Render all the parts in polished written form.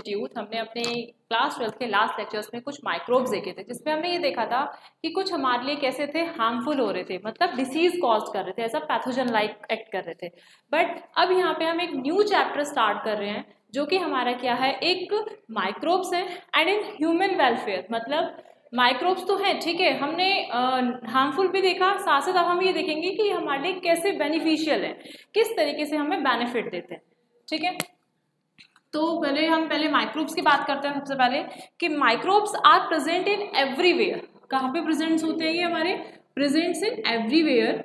Dear youth, हमने अपने class 12th के लास्ट लेक्चर्स में कुछ माइक्रोब्स देखे थे, जिसमें हमने ये देखा था कि कुछ हमारे लिए कैसे थे, हार्मफुल हो रहे थे, मतलब डिसीज कॉज कर रहे थे, ऐसा पैथोजन लाइक एक्ट कर रहे थे। बट अब यहाँ पे हम एक न्यू चैप्टर स्टार्ट कर रहे हैं, जो कि हमारा क्या है, एक माइक्रोब्स है एंड इन ह्यूमन वेलफेयर। मतलब माइक्रोब्स तो हैं, ठीक है, हमने हार्मफुल भी देखा, साथ साथ अब हम ये देखेंगे कि हमारे लिए कैसे बेनिफिशियल है, किस तरीके से हमें बेनिफिट देते हैं, ठीक है। तो पहले माइक्रोब्स की बात करते हैं। सबसे पहले कि microbes are present in everywhere. कहाँ पे प्रेजेंट होते हैं ये हमारे? Presents in everywhere.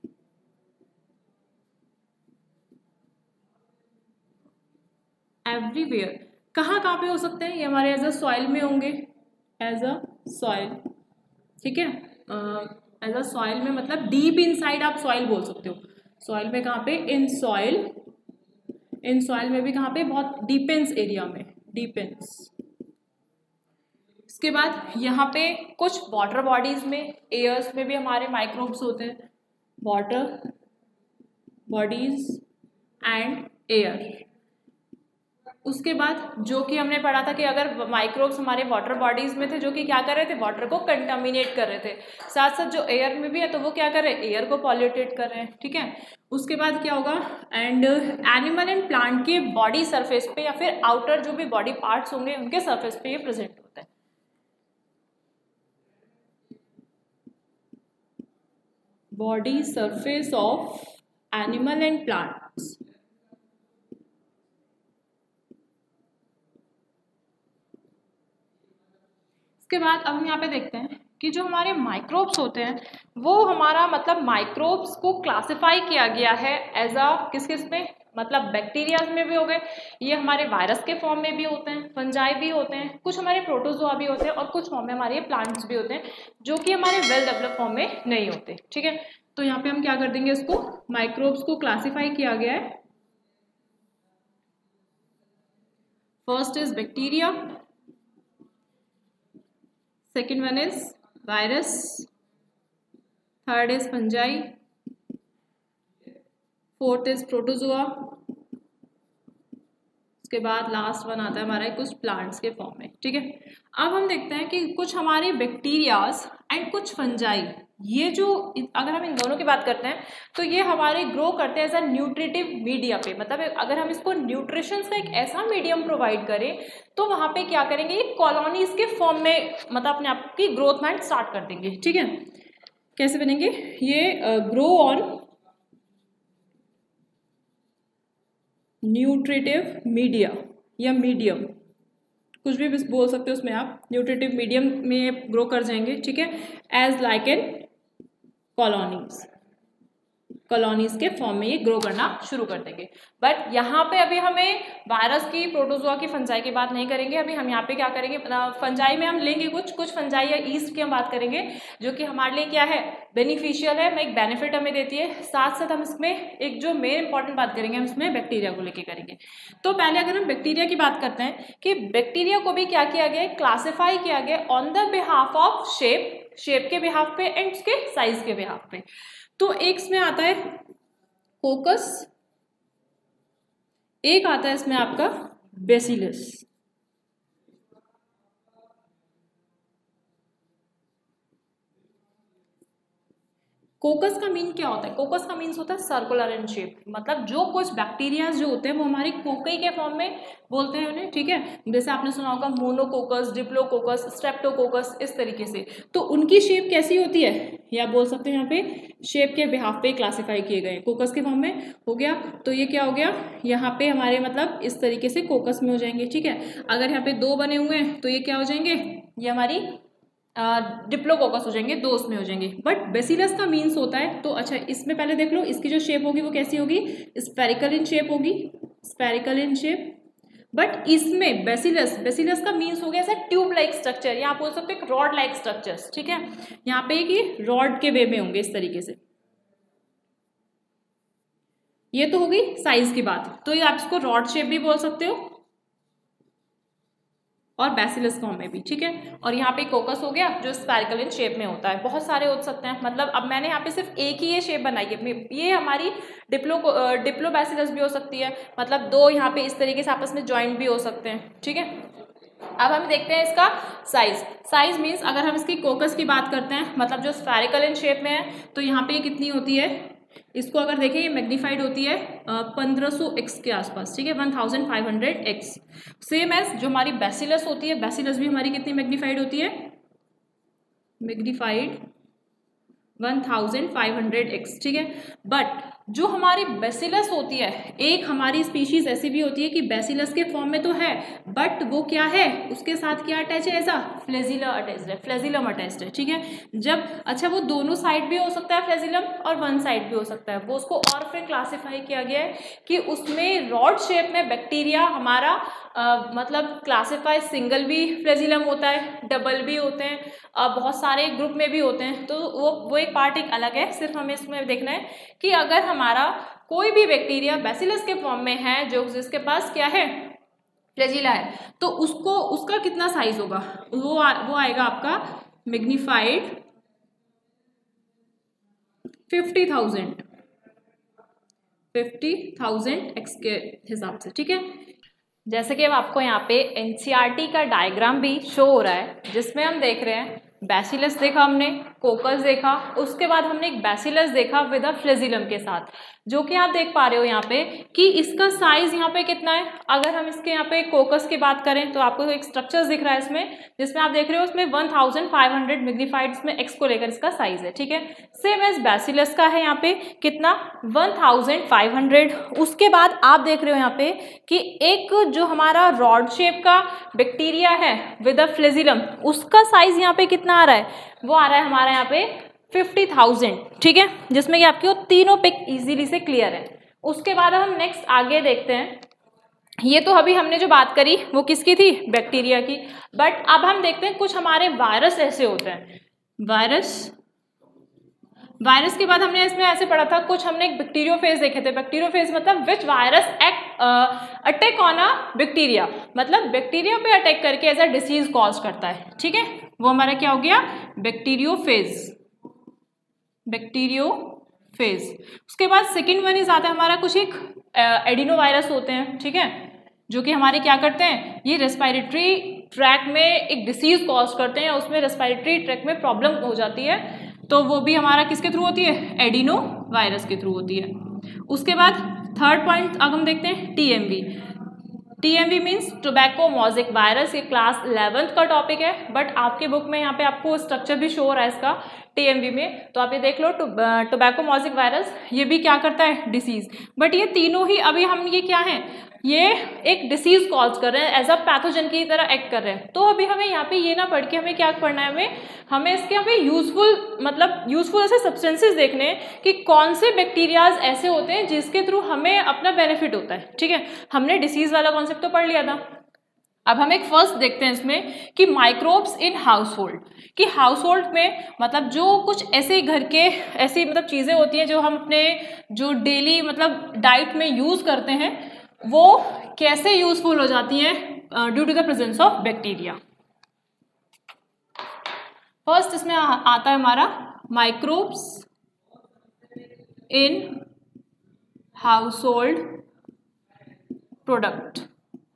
एवरीवेयर कहाँ कहाँ पे हो सकते हैं? ये हमारे एज अ सॉइल में होंगे, एज अ सॉइल, ठीक है। एज अ सॉइल में मतलब डीप इनसाइड आप सॉइल बोल सकते हो। सॉइल में कहाँ पे? In soil. इन सॉइल में भी कहाँ पे? बहुत डिपेंस एरिया में, डिपेंस। इसके बाद यहाँ पे कुछ वाटर बॉडीज में, एयर्स में भी हमारे माइक्रोब्स होते हैं, वाटर बॉडीज एंड एयर। उसके बाद जो कि हमने पढ़ा था कि अगर माइक्रोब्स हमारे वाटर बॉडीज में थे, जो कि क्या कर रहे थे, वाटर को कंटामिनेट कर रहे थे, साथ साथ जो एयर में भी है तो वो क्या कर रहे हैं, एयर को पॉल्यूटेट कर रहे हैं, ठीक है। उसके बाद क्या होगा, एंड एनिमल एंड प्लांट के बॉडी सरफेस पे या फिर आउटर जो भी बॉडी पार्ट्स होंगे उनके सरफेस पे ये प्रेजेंट होता है। Body surface of animal and plants. इसके बाद अब हम यहाँ पे देखते हैं कि जो हमारे माइक्रोब्स होते हैं वो हमारा मतलब माइक्रोब्स को क्लासिफाई किया गया है एज अ किस किस में, मतलब बैक्टीरियाज में भी हो गए, ये हमारे वायरस के फॉर्म में भी होते हैं, फंजाई भी होते हैं, कुछ हमारे प्रोटोजोआ भी होते हैं और कुछ फॉर्म में हमारे प्लांट्स भी होते हैं, जो कि हमारे वेल डेवलप फॉर्म में नहीं होते, ठीक है। तो यहाँ पे हम क्या कर देंगे, इसको माइक्रोब्स को क्लासिफाई किया गया है। First is bacteria, second one is virus, third is fungi, fourth is protozoa, उसके बाद लास्ट वन आता है हमारा कुछ प्लांट्स के फॉर्म में, ठीक है। अब हम देखते हैं कि कुछ हमारे बैक्टीरियाज एंड कुछ फंजाई, ये जो अगर हम इन दोनों की बात करते हैं तो ये हमारे ग्रो करते हैं एज अ न्यूट्रिटिव मीडिया पे, मतलब अगर हम इसको न्यूट्रिशन का एक ऐसा मीडियम प्रोवाइड करें तो वहां पे क्या करेंगे, ये कॉलोनीज के फॉर्म में मतलब अपने आप की ग्रोथमेंट स्टार्ट कर देंगे, ठीक है। कैसे बनेंगे ये? ग्रो ऑन न्यूट्रिटिव मीडिया या मीडियम, कुछ भी बोल सकते हो उसमें आप, न्यूट्रिटिव मीडियम में ग्रो कर जाएंगे, ठीक है, एज लाइक एन कॉलोनीज के फॉर्म में ये ग्रो करना शुरू कर देंगे। बट यहाँ पे अभी हमें वायरस की, प्रोटोजोआ की, फंजाई की बात नहीं करेंगे। अभी हम यहाँ पे क्या करेंगे, फंजाई में हम लेंगे कुछ फंजाई या ईस्ट की हम बात करेंगे, जो कि हमारे लिए क्या है, बेनिफिशियल है, एक बेनिफिट हमें देती है। साथ साथ हम इसमें एक जो मेन इंपॉर्टेंट बात करेंगे, हम इसमें बैक्टीरिया को लेके करेंगे। तो पहले अगर हम बैक्टीरिया की बात करते हैं कि बैक्टीरिया को भी क्या किया गया, क्लासिफाई किया गया on the behalf of shape के बिहाफ पे एंड उसके साइज के बिहाफ पे। तो एक इसमें आता है कोकस, एक आता है इसमें आपका बेसिलस। कोकस का मीन क्या होता है? कोकस का मीन्स होता है सर्कुलर इन शेप, मतलब जो कुछ बैक्टीरिया जो होते हैं वो हमारी कोकई के फॉर्म में बोलते हैं उन्हें, ठीक है। जैसे आपने सुना होगा मोनोकोकस, डिप्लोकोकस, स्ट्रेप्टोकोकस, इस तरीके से। तो उनकी शेप कैसी होती है, या बोल सकते हैं यहाँ पे शेप के बिहाफ पे क्लासिफाई किए गए, कोकस के फॉर्म में हो गया। तो ये क्या हो गया, यहाँ पे हमारे मतलब इस तरीके से कोकस में हो जाएंगे, ठीक है। अगर यहाँ पे दो बने हुए हैं तो ये क्या हो जाएंगे, ये हमारी डिप्लोकोकस हो जाएंगे, दो उसमें हो जाएंगे। बट बेसिलस का मीन्स होता है, तो अच्छा इसमें पहले देख लो, इसकी जो शेप होगी वो कैसी होगी, स्फेरिकल इन शेप होगी, स्फेरिकल इन शेप। बट इसमें बेसिलस का मीन्स हो गया ऐसा ट्यूब लाइक स्ट्रक्चर, या आप बोल सकते हो रॉड लाइक स्ट्रक्चर्स, ठीक है। यहाँ पे कि रॉड के वे में होंगे इस तरीके से। ये तो होगी साइज की बात, तो ये आप इसको रॉड शेप भी बोल सकते हो, और बैसिलस फॉर्म में भी, ठीक है। और यहाँ पे कोकस हो गया जो स्फेरिकल इन शेप में होता है। बहुत सारे हो सकते हैं, मतलब अब मैंने यहाँ पे सिर्फ एक ही ये शेप बनाई है। ये हमारी डिप्लोबैसिलस भी हो सकती है, मतलब दो यहाँ पे इस तरीके से आपस में ज्वाइंट भी हो सकते हैं, ठीक है। अब हम देखते हैं इसका साइज मीन्स अगर हम इसकी कोकस की बात करते हैं, मतलब जो स्फेरिकल इन शेप में है, तो यहाँ पे कितनी होती है, इसको अगर देखें ये मैग्नीफाइड होती है 1500x के आसपास, ठीक है, 1500x। सेम एज जो हमारी बैसिलस होती है, बैसिलस भी हमारी कितनी मैग्नीफाइड होती है, मैग्नीफाइड 1500x, ठीक है। बट जो हमारी बैसिलस होती है, एक हमारी स्पीशीज ऐसी भी होती है कि बैसिलस के फॉर्म में तो है, बट वो क्या है, उसके साथ क्या अटैच है, ऐसा फ्लैजिला अटैच्ड है, फ्लैजिलम अटैच्ड है, ठीक है। जब अच्छा वो दोनों साइड भी हो सकता है फ्लैजिलम और वन साइड भी हो सकता है, वो उसको और फिर क्लासीफाई किया गया है कि उसमें रॉड शेप में बैक्टीरिया हमारा मतलब क्लासीफाई सिंगल भी फ्लैजिलम होता है, डबल भी होते हैं, बहुत सारे ग्रुप में भी होते हैं, तो वो एक पार्ट एक अलग है। सिर्फ हमें इसमें देखना है कि अगर हमारा कोई भी बैक्टीरिया बैसिलस के फॉर्म में है, जो जिसके पास क्या है, फ्लैजिला है, तो उसका कितना साइज होगा, वो आएगा आपका मैग्नीफाइड 50,000x के हिसाब से, ठीक है। जैसे कि अब आपको यहाँ पे एनसीईआरटी का डायग्राम भी शो हो रहा है, जिसमें हम देख रहे हैं बैसिलस देखा हमने, कोकस देखा, उसके बाद हमने एक बैसिलस देखा विद अ फ्लैजिलम के साथ, जो कि आप देख पा रहे हो यहाँ पे कि इसका साइज यहाँ पे कितना है। अगर हम इसके यहाँ पे कोकस की बात करें तो आपको एक स्ट्रक्चर दिख रहा है इसमें, जिसमें आप देख रहे हो उसमें 1500 मैग्नीफाइड इसमें x को लेकर इसका साइज है, ठीक है। सेम एज बैसिलस का है यहाँ पे कितना 1500। उसके बाद आप देख रहे हो यहाँ पे कि एक जो हमारा रॉड शेप का बैक्टीरिया है विद अ फ्लैजिलम, उसका साइज यहाँ पे कितना आ रहा है, वो आ रहा है हमारा यहाँ पे 50,000, ठीक है, जिसमें कि आपके तीनों पिक इजीली से क्लियर है। उसके बाद हम नेक्स्ट आगे देखते हैं। ये तो अभी हमने जो बात करी वो किसकी थी, बैक्टीरिया की, बट अब हम देखते हैं कुछ हमारे वायरस ऐसे होते हैं। वायरस के बाद हमने इसमें ऐसे पढ़ा था, कुछ हमने एक बैक्टीरियोफेज देखे थे। बैक्टीरियोफेज मतलब which virus attack on a bacteria, मतलब बैक्टीरिया पे अटैक करके एज अ डिसीज कॉज करता है, ठीक है, वो हमारा क्या हो गया, बैक्टीरियोफेज। उसके बाद सेकेंड वन इज आता है हमारा कुछ एक एडिनोवायरस होते हैं, ठीक है, जो कि हमारे क्या करते हैं, ये रेस्पिरेटरी ट्रैक में एक डिसीज कॉज करते हैं, या उसमें रेस्पिरेटरी ट्रैक में प्रॉब्लम हो जाती है, तो वो भी हमारा किसके थ्रू होती है, एडिनो वायरस के थ्रू होती है। उसके बाद थर्ड पॉइंट अब हम देखते हैं TMV means tobacco mosaic virus. ये क्लास 11th का टॉपिक है, बट आपके बुक में यहाँ पे आपको स्ट्रक्चर भी शो हो रहा है इसका टीएमवी में, तो आप ये देख लो टोबैको मोज़ेक वायरस, ये भी क्या करता है, डिसीज। बट ये तीनों ही अभी हम ये क्या है, ये एक डिसीज कॉज कर रहे हैं, एज अ पैथोजन की तरह एक्ट कर रहे हैं। तो अभी हमें यहाँ पे ये ना पढ़ के हमें क्या पढ़ना है, हमें इसके यहाँ पे यूजफुल ऐसे सब्सटेंसेस देखने हैं कि कौन से बैक्टीरियाज ऐसे होते हैं जिसके थ्रू हमें अपना बेनिफिट होता है, ठीक है। हमने डिसीज वाला कॉन्सेप्ट तो पढ़ लिया था। अब हम एक फर्स्ट देखते हैं इसमें कि माइक्रोब्स इन हाउसहोल्ड, कि हाउसहोल्ड में मतलब जो कुछ ऐसे घर के ऐसी मतलब चीज़ें होती हैं जो हम अपने जो डेली मतलब डाइट में यूज़ करते हैं, वो कैसे यूजफुल हो जाती हैं due to the presence of bacteria. First इसमें आता है हमारा माइक्रोब्स इन हाउसहोल्ड प्रोडक्ट।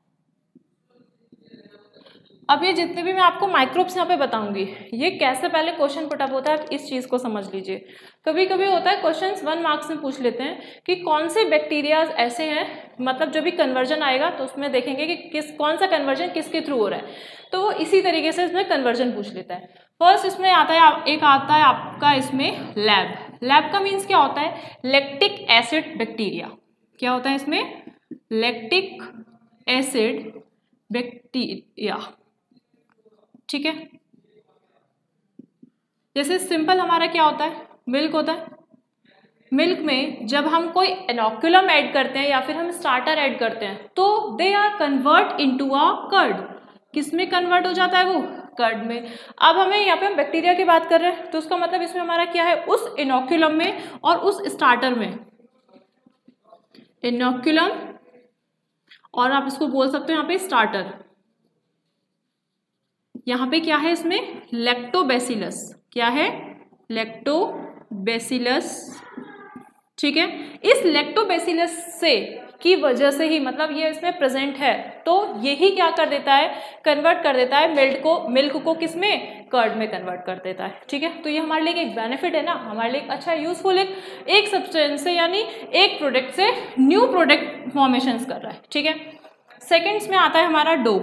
अब ये जितने भी मैं आपको माइक्रोब्स यहाँ पे बताऊंगी, ये कैसे पहले क्वेश्चन पुटअप होता है, इस चीज़ को समझ लीजिए। कभी कभी होता है क्वेश्चंस 1 मार्क्स में पूछ लेते हैं कि कौन से बैक्टीरियाज ऐसे हैं, मतलब जो भी कन्वर्जन आएगा तो उसमें देखेंगे कि कौन सा कन्वर्जन किसके थ्रू हो रहा है, तो वो इसी तरीके से इसमें कन्वर्जन पूछ लेता है। फर्स्ट इसमें आता है आपका इसमें लैब का मीन्स क्या होता है, लैक्टिक एसिड बैक्टीरिया। क्या होता है इसमें, लैक्टिक एसिड बैक्टीरिया, ठीक है। जैसे सिंपल हमारा क्या होता है, मिल्क होता है। मिल्क में जब हम कोई इनोकुलम ऐड करते हैं या फिर हम स्टार्टर ऐड करते हैं, तो they are convert into a curd. किस में कन्वर्ट हो जाता है वो, कर्ड में। अब हमें यहाँ पे हम बैक्टीरिया की बात कर रहे हैं, तो उसका मतलब इसमें हमारा क्या है, उस इनोकुलम में और उस स्टार्टर में, इनोकुलम और आप इसको बोल सकते हो यहाँ पे स्टार्टर, यहाँ पे क्या है इसमें, लैक्टोबैसिलस, क्या है, लैक्टोबैसिलस, ठीक है। इस लैक्टोबैसिलस से की वजह से ही मतलब ये इसमें प्रेजेंट है, तो यही क्या कर देता है, कन्वर्ट कर देता है मिल्क को किस में, कर्ड में कन्वर्ट कर देता है, ठीक है। तो ये हमारे लिए एक बेनिफिट है ना, हमारे लिए अच्छा यूजफुल है, एक सब्सटेंस से यानी एक प्रोडक्ट से न्यू प्रोडक्ट फॉर्मेशंस कर रहा है, ठीक है। सेकेंड्स में आता है हमारा डो।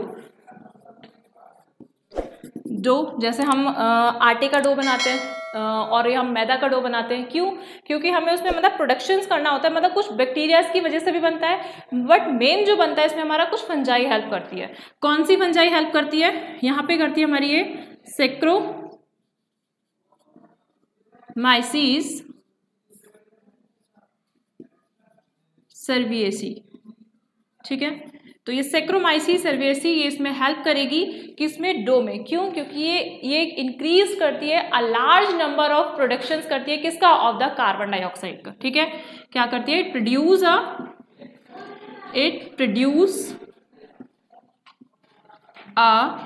जैसे हम आटे का डो बनाते हैं और हम मैदा का डो बनाते हैं, क्यों, क्योंकि हमें उसमें मतलब प्रोडक्शंस करना होता है, मतलब कुछ बैक्टीरियाज की वजह से भी बनता है, बट मेन जो बनता है इसमें हमारा कुछ फंजाई हेल्प करती है। कौन सी फंजाई हेल्प करती है, यहाँ पे करती है हमारी ये सैक्रोमाइसीस सर्विएसी, ठीक है। तो ये सैक्रोमाइसीस सर्विएसी ये इसमें हेल्प करेगी किसमें, डो में, क्यों, क्योंकि ये इंक्रीज करती है a large number of productions करती है किसका, ऑफ द कार्बन डाइऑक्साइड का, ठीक है। क्या करती है, it produce a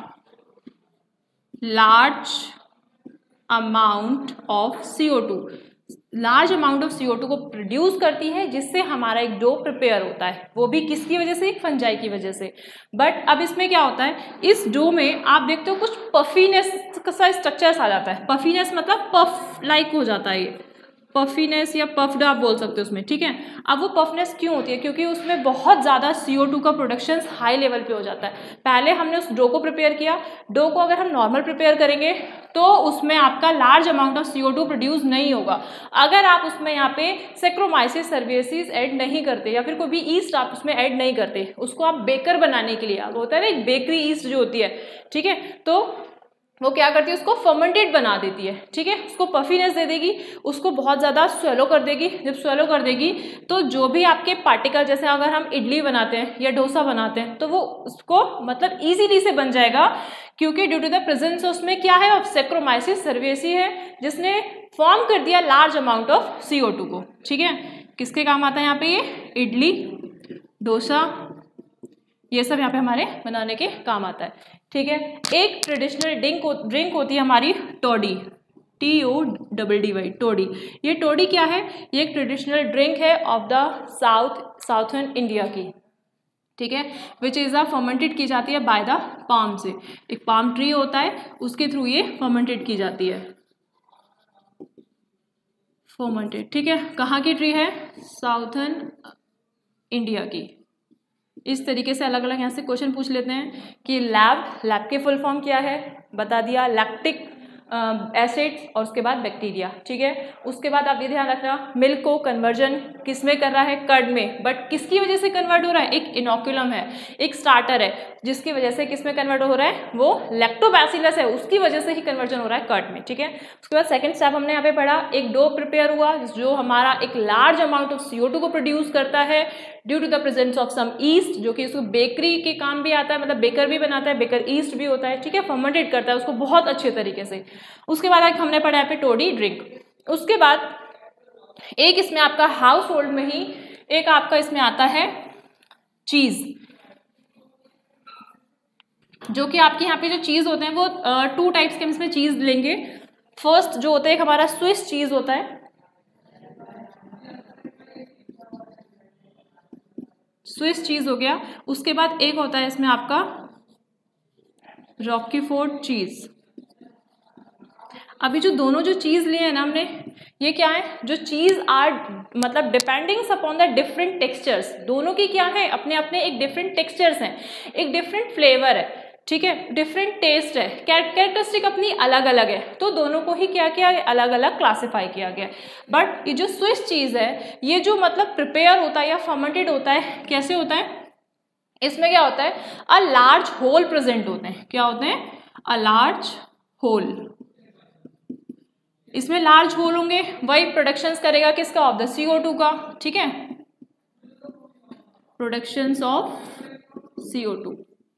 large amount of CO2, large amount of CO2 को प्रोड्यूस करती है, जिससे हमारा एक डो प्रिपेयर होता है, वो भी किसकी वजह से, एक फंजाई की वजह से। बट अब इसमें क्या होता है, इस डो में आप देखते हो कुछ पफीनेस का स्ट्रक्चर्स आ जाता है, पफीनेस मतलब पफ लाइक हो जाता है, ये पफीनेस या पफ्ड आप बोल सकते हो उसमें, ठीक है। अब वो पफनेस क्यों होती है, क्योंकि उसमें बहुत ज़्यादा CO2 का प्रोडक्शन हाई लेवल पे हो जाता है। पहले हमने उस डो को प्रिपेयर किया, डो को अगर हम नॉर्मल प्रिपेयर करेंगे तो उसमें आपका large amount of CO2 produce नहीं होगा, अगर आप उसमें यहाँ पे सैक्रोमाइसीस सर्विएसिस ऐड नहीं करते या फिर कोई भी ईस्ट आप उसमें ऐड नहीं करते, उसको आप बेकर बनाने के लिए, होता है ना एक बेकरी ईस्ट जो होती है, ठीक है, तो वो क्या करती है, उसको फर्मेंटेड बना देती है, ठीक है, उसको पफीनेस दे देगी, उसको बहुत ज़्यादा स्वेलो कर देगी। जब स्वेलो कर देगी तो जो भी आपके पार्टिकल, जैसे अगर हम इडली बनाते हैं या डोसा बनाते हैं तो वो उसको मतलब इजीली से बन जाएगा, क्योंकि ड्यू टू द प्रेजेंस उसमें क्या है, सैक्रोमाइसीस सर्विएसी है, जिसने फॉर्म कर दिया लार्ज अमाउंट ऑफ CO2 को, ठीक है। किसके काम आता है यहाँ पे, ये इडली डोसा ये सब यहाँ पे हमारे बनाने के काम आता है, ठीक है। एक ट्रेडिशनल ड्रिंक होती है हमारी टोडी, TODDY, टोडी। ये टोडी क्या है, ये एक ट्रेडिशनल ड्रिंक है ऑफ द साउथर्न इंडिया की, ठीक है, विच इज़ अ फर्मेंटेड की जाती है बाय द पाम से, एक पाम ट्री होता है उसके थ्रू ये फर्मेंटेड की जाती है, फर्मेंटेड, ठीक है। कहाँ की ट्री है, साउथर्न इंडिया की। इस तरीके से अलग अलग यहाँ से क्वेश्चन पूछ लेते हैं कि लैब के फुल फॉर्म क्या है, बता दिया, लैक्टिक एसिड और उसके बाद बैक्टीरिया, ठीक है। उसके बाद आप ये ध्यान रखना, मिल्क को कन्वर्जन किस में कर रहा है, कर्ड में, बट किसकी वजह से कन्वर्ट हो रहा है, एक इनोकुलम है, एक स्टार्टर है, जिसकी वजह से किस में कन्वर्ट हो रहा है, वो लैक्टोबैसिलस है, उसकी वजह से ही कन्वर्जन हो रहा है कर्ड में, ठीक है। उसके बाद सेकंड स्टेप हमने यहाँ पे पढ़ा, एक डो प्रिपेयर हुआ जो हमारा एक लार्ज अमाउंट ऑफ CO2 को प्रोड्यूस करता है due to the presence of some yeast, जो कि उसको बेकरी के काम भी आता है, मतलब बेकर भी बनाता है, बेकर ईस्ट भी होता है, ठीक है, फर्मेंटेड करता है उसको बहुत अच्छे तरीके से। उसके बाद एक हमने पढ़ा यहाँ पे टोडी ड्रिंक। उसके बाद एक इसमें आपका हाउस होल्ड में ही एक आपका इसमें आता है चीज, जो कि आपके यहाँ पे जो चीज होते हैं वो 2 टाइप्स के इसमें चीज लेंगे। फर्स्ट जो होता है एक हमारा स्विस चीज होता है, स्विस चीज हो गया। उसके बाद एक होता है इसमें आपका रॉकीफोर्ड चीज। अभी जो दोनों जो चीज लिए हैं ना हमने, ये क्या है, जो चीज आर मतलब depending upon the different textures, दोनों की क्या है, अपने अपने एक डिफरेंट टेक्सचर्स हैं, एक डिफरेंट फ्लेवर है, ठीक है, डिफरेंट टेस्ट है, कैरेक्टरिस्टिक अपनी अलग अलग है, तो दोनों को ही क्या किया, अलग अलग क्लासिफाई किया गया। बट ये जो स्विस चीज है, ये जो मतलब प्रिपेयर होता है या फर्मेंटेड होता है, कैसे होता है, इसमें क्या होता है, अ लार्ज होल प्रेजेंट होते हैं, क्या होते हैं, अ लार्ज होल, इसमें लार्ज होल होंगे, वही प्रोडक्शंस करेगा किसका, ऑफ द CO2 का, ठीक है, productions of CO2।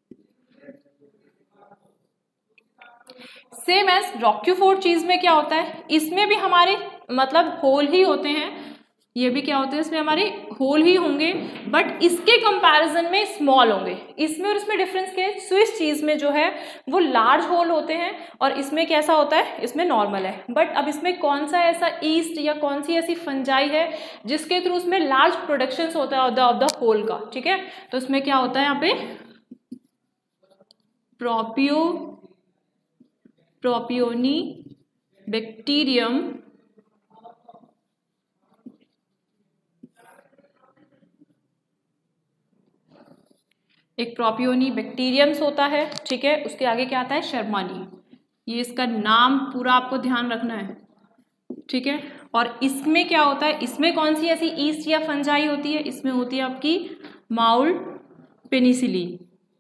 Same as Roquefort cheese में क्या होता है, इसमें भी हमारे मतलब होल ही होते हैं, ये भी क्या होते हैं, इसमें हमारे होल ही होंगे बट इसके कंपैरिजन में स्मॉल होंगे। इसमें और इसमें डिफरेंस क्या है, स्विस चीज़ में जो है वो लार्ज होल होते हैं और इसमें कैसा होता है, इसमें नॉर्मल है। बट अब इसमें कौन सा ऐसा ईस्ट या कौन सी ऐसी फंजाई है जिसके थ्रू उसमें लार्ज प्रोडक्शंस होता है ऑफ द होल का, ठीक है। तो इसमें क्या होता है यहाँ पे प्रोपियोनी बैक्टीरियम एक प्रोपियोनी बैक्टीरियम्स होता है, ठीक है। उसके आगे क्या आता है, शर्मानी। ये इसका नाम पूरा आपको ध्यान रखना है, ठीक है। और इसमें क्या होता है, इसमें कौन सी ऐसी ईस्ट या फंजाई होती है, इसमें होती है आपकी माउल्ड पेनिसिलिन,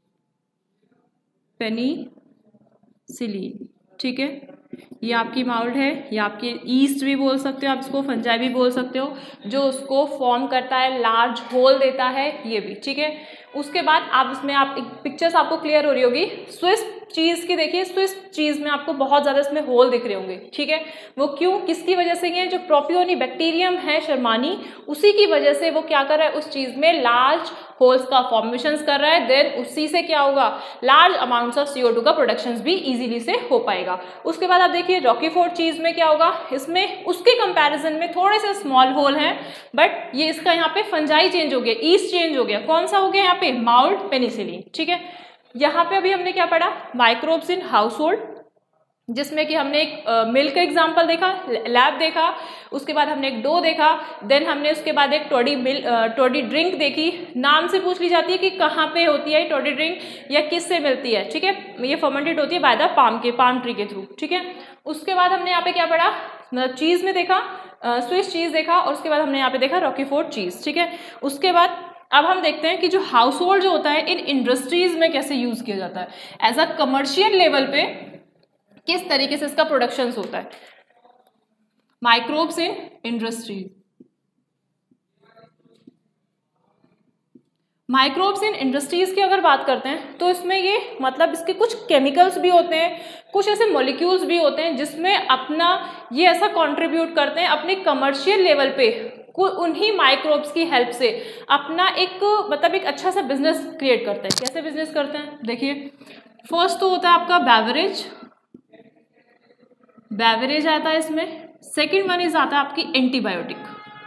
ठीक है। ये आपकी माउल्ड है, ये आपके ईस्ट भी बोल सकते हो आप इसको, फंजाई भी बोल सकते हो, जो उसको फॉर्म करता है, लार्ज होल देता है, ये भी, ठीक है। उसके बाद आप इसमें आप एक पिक्चर्स आपको क्लियर हो रही होगी स्विस चीज़ की, देखिए स्विस चीज़ में आपको बहुत ज़्यादा इसमें होल दिख रहे होंगे, ठीक है। वो क्यों, किसकी वजह से, ये जो प्रोपियोनी बैक्टीरियम है शर्मानी, उसी की वजह से वो क्या कर रहा है, उस चीज़ में लार्ज होल्स का फॉर्मेशंस कर रहा है। देन उसी से क्या होगा, लार्ज अमाउंट्स ऑफ CO2 का प्रोडक्शन भी इजीली से हो पाएगा। उसके बाद आप देखिए रॉकीफोर्ड चीज़ में क्या होगा, इसमें उसके कंपैरिजन में थोड़े से स्मॉल होल हैं बट ये इसका यहाँ पे फंजाई चेंज हो गया, ईस्ट चेंज हो गया, कौन सा हो गया यहाँ पे, माउल्ड पेनिसिलिन, ठीक है। यहाँ पे अभी हमने क्या पढ़ा, माइक्रोब्स इन हाउस होल्ड, जिसमें कि हमने एक मिल्क का एग्जाम्पल देखा, लैब देखा, उसके बाद हमने एक डो देखा, देन हमने उसके बाद एक टोडी ड्रिंक देखी। नाम से पूछ ली जाती है कि कहाँ पे होती है टोडी ड्रिंक या किस से मिलती है, ठीक है। ये फर्मेंटेड होती है बाय द पाम ट्री के थ्रू, ठीक है। उसके बाद हमने यहाँ पे क्या पढ़ा, चीज़ में देखा, स्विस चीज़ देखा, और उसके बाद हमने यहाँ पे देखा रॉकीफोर्ड चीज़, ठीक है। उसके बाद अब हम देखते हैं कि जो हाउस होल्ड जो होता है इन इंडस्ट्रीज में कैसे यूज किया जाता है, एज अ कमर्शियल लेवल पे किस तरीके से इसका प्रोडक्शन होता है। Microbes in industries, microbes in industries की अगर बात करते हैं तो इसमें ये मतलब इसके कुछ केमिकल्स भी होते हैं, कुछ ऐसे मॉलिक्यूल्स भी होते हैं जिसमें अपना ये ऐसा कंट्रीब्यूट करते हैं अपने कमर्शियल लेवल पे, उन्हीं माइक्रोब्स की हेल्प से अपना एक मतलब एक अच्छा सा बिजनेस क्रिएट करते हैं। कैसे बिजनेस करते हैं, देखिए फर्स्ट तो होता है आपका बेवरेज आता है इसमें। सेकंड वन इज आता है आपकी एंटीबायोटिक।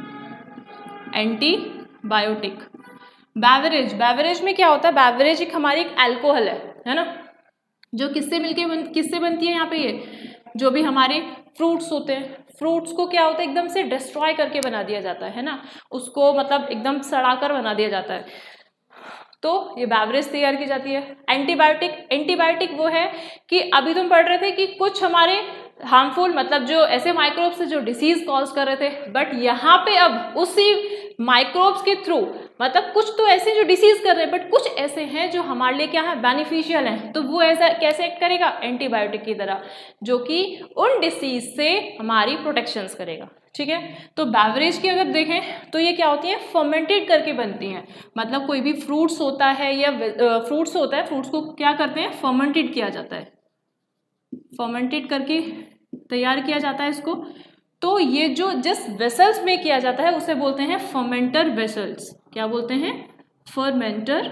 बेवरेज में क्या होता है, बेवरेज एक हमारी एक अल्कोहल है ना, जो किससे बनती है, यहाँ पे ये जो भी हमारे फ्रूट्स होते हैं, फ्रूट्स को क्या होता है एकदम से डिस्ट्रॉय करके बना दिया जाता है ना, उसको मतलब एकदम सड़ाकर बना दिया जाता है, तो ये बेवरेज तैयार की जाती है। एंटीबायोटिक वो है कि अभी तुम पढ़ रहे थे कि कुछ हमारे हार्मफुल मतलब जो ऐसे माइक्रोब्स जो डिसीज कॉज कर रहे थे, बट यहाँ पे अब उसी माइक्रोब्स के थ्रू मतलब कुछ तो ऐसे जो डिसीज कर रहे हैं बट कुछ ऐसे हैं जो हमारे लिए क्या है, बेनिफिशियल हैं, तो वो ऐसा कैसे एक्ट करेगा, एंटीबायोटिक की तरह, जो कि उन डिसीज से हमारी प्रोटेक्शंस करेगा, ठीक है। तो बेवरेज की अगर देखें तो ये क्या होती है, फर्मेंटेड करके बनती हैं, मतलब कोई भी फ्रूट्स होता है या फ्रूट्स होता है, फ्रूट्स को क्या करते हैं, फर्मेंटेड किया जाता है, फर्मेंटेड करके तैयार किया जाता है इसको। तो ये जो जिस वेसल्स में किया जाता है उसे बोलते हैं फर्मेंटर वेसल्स। क्या बोलते हैं, फर्मेंटर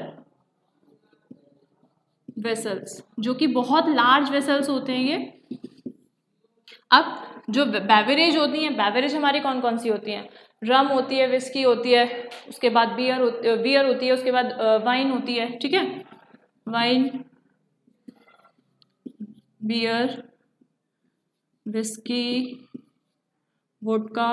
वेसल्स, जो कि बहुत लार्ज वेसल्स होते हैं ये। अब जो बेवरेज होती हैं, बेवरेज हमारी कौन कौन सी होती हैं, रम होती है, विस्की होती है, उसके बाद बियर होती है, उसके बाद वाइन होती है, ठीक है, wine, beer, whisky, vodka,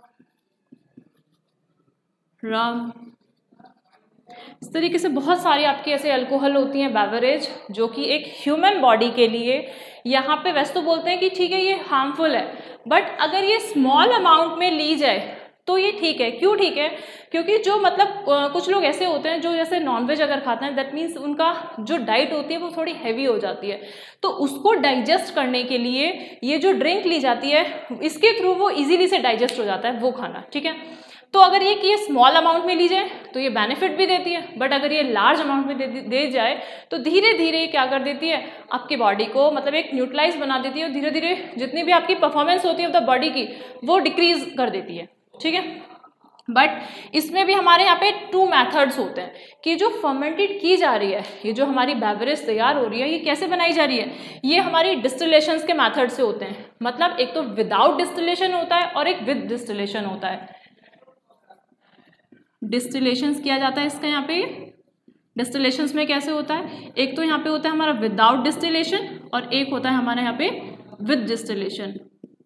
rum, इस तरीके से बहुत सारी आपकी ऐसे अल्कोहल होती हैं बेवरेज, जो कि एक ह्यूमन बॉडी के लिए यहाँ पे वैसे तो बोलते हैं कि ठीक है ये हार्मफुल है, बट अगर ये स्मॉल अमाउंट में ली जाए तो ये ठीक है। क्यों ठीक है, क्योंकि जो मतलब कुछ लोग ऐसे होते हैं जो जैसे नॉनवेज अगर खाते हैं, दैट मीन्स उनका जो डाइट होती है वो थोड़ी हैवी हो जाती है, तो उसको डाइजेस्ट करने के लिए ये जो ड्रिंक ली जाती है इसके थ्रू वो इजीली से डाइजेस्ट हो जाता है वो खाना, ठीक है। तो अगर ये स्मॉल अमाउंट में ली जाए तो ये बेनिफिट भी देती है, बट अगर ये लार्ज अमाउंट में दे जाए तो धीरे धीरे क्या कर देती है, आपकी बॉडी को मतलब एक न्यूट्रलाइज बना देती है, और धीरे धीरे जितनी भी आपकी परफॉर्मेंस होती है ऑफ द बॉडी की वो डिक्रीज कर देती है, ठीक है। बट इसमें भी हमारे यहाँ पे 2 मेथड्स होते हैं कि जो फर्मेंटेड की जा रही है, ये जो हमारी बेवरेज तैयार हो रही है, ये कैसे बनाई जा रही है, ये हमारी डिस्टिलेशंस के मेथड से होते हैं। मतलब एक तो विदाउट डिस्टिलेशन होता है और एक विद डिस्टिलेशन होता है। डिस्टिलेशंस किया जाता है इसका यहाँ पे, डिस्टिलेशंस में कैसे होता है, एक तो यहाँ पे होता है हमारा विदाउट डिस्टिलेशन और एक होता है हमारे यहाँ पे विद डिस्टिलेशन।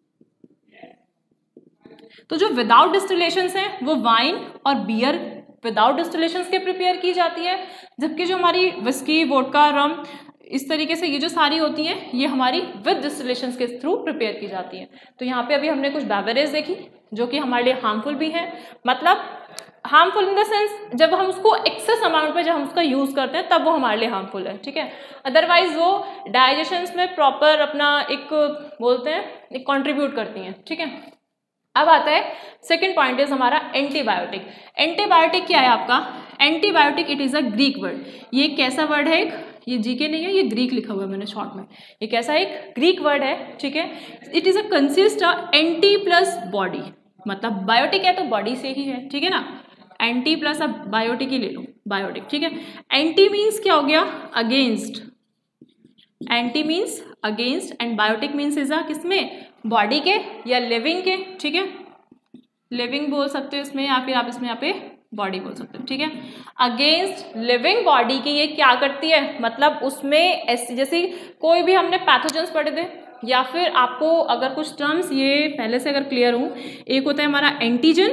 तो जो विदाउट डिस्टिलेशंस हैं वो वाइन और बियर विदाउट डिस्टिलेशंस के प्रिपेयर की जाती है, जबकि जो हमारी विस्की, वोडका, रम, इस तरीके से ये जो सारी होती हैं ये हमारी विद डिस्टिलेशंस के थ्रू प्रिपेयर की जाती हैं। तो यहाँ पे अभी हमने कुछ बेवरेज देखी जो कि हमारे लिए हार्मफुल भी है, मतलब हार्मफुल इन द सेंस जब हम उसको एक्सेस अमाउंट पे जब हम उसका यूज करते हैं तब वो हमारे लिए हार्मफुल है, ठीक है। अदरवाइज वो डाइजेशंस में प्रॉपर अपना एक बोलते हैं एक कंट्रीब्यूट करती हैं, ठीक है। अब आता है सेकंड पॉइंट इज हमारा एंटीबायोटिक। एंटीबायोटिक क्या है आपका, antibiotic it is a Greek word. ये कैसा वर्ड है, ये जीके नहीं है, ये ग्रीक लिखा हुआ है मैंने शॉर्ट में, ये कैसा एक ग्रीक वर्ड है, ठीक है। It is a consist anti plus body, मतलब बायोटिक है तो बॉडी से ही है, ठीक है ना, एंटी प्लस अब बायोटिक ही ले लो, बायोटिक, ठीक है। एंटी मीन्स क्या हो गया, against, anti means against and biotic means is किसमें, बॉडी के या लिविंग के, ठीक है, लिविंग बोल सकते हो इसमें या फिर आप इसमें यहाँ पे बॉडी बोल सकते हो, ठीक है। अगेंस्ट लिविंग बॉडी की ये क्या करती है, मतलब उसमें ऐसी जैसे कोई भी हमने पैथोजेंस पढ़े थे या फिर आपको अगर कुछ टर्म्स ये पहले से अगर क्लियर हो, एक होता है हमारा एंटीजन,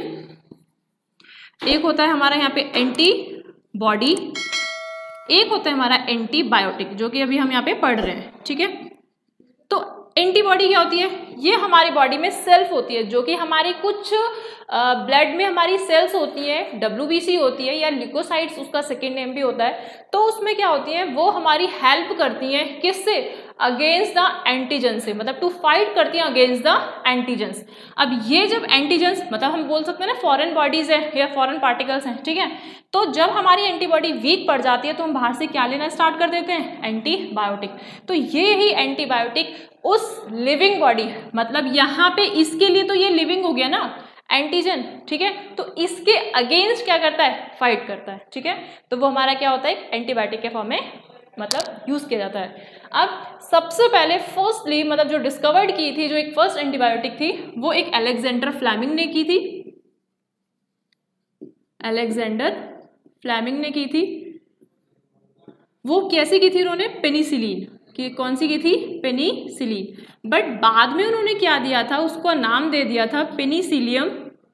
एक होता है हमारा यहाँ पे एंटी बॉडी, एक होता है हमारा एंटीबायोटिक जो कि अभी हम यहाँ पे पढ़ रहे हैं, ठीक है। तो एंटीबॉडी क्या होती है, ये हमारी बॉडी में सेल्फ होती है जो कि हमारी कुछ ब्लड में हमारी सेल्स होती है, WBC होती है या ल्यूकोसाइट्स उसका सेकेंड नेम भी होता है। तो उसमें क्या होती है, वो हमारी हेल्प करती हैं किससे, अगेंस्ट द एंटीजन से, मतलब टू फाइट करती हैं अगेंस्ट द एंटीजन्स। अब ये जब एंटीजन्स मतलब हम बोल सकते हैं ना फॉरेन बॉडीज है या फॉरेन पार्टिकल्स हैं, ठीक है। तो जब हमारी एंटीबॉडी वीक पड़ जाती है तो हम बाहर से क्या लेना स्टार्ट कर देते हैं, एंटीबायोटिक। तो ये ही एंटीबायोटिक उस लिविंग बॉडी, मतलब यहाँ पे इसके लिए तो ये लिविंग हो गया ना एंटीजन, ठीक है, तो इसके अगेंस्ट क्या करता है, फाइट करता है, ठीक है। तो वो हमारा क्या होता है, एंटीबायोटिक के फॉर्म में मतलब यूज किया जाता है। अब सबसे पहले फर्स्टली मतलब जो डिस्कवर्ड की थी, जो एक फर्स्ट एंटीबायोटिक थी वो एक अलेक्जेंडर फ्लेमिंग ने की थी, अलेक्जेंडर फ्लेमिंग ने की थी। वो कैसी की थी उन्होंने, पेनिसिलिन कि कौन सी की थी, पेनिसिलिन। बट बाद में उन्होंने क्या दिया था, उसको नाम दे दिया था पेनिसिलियम,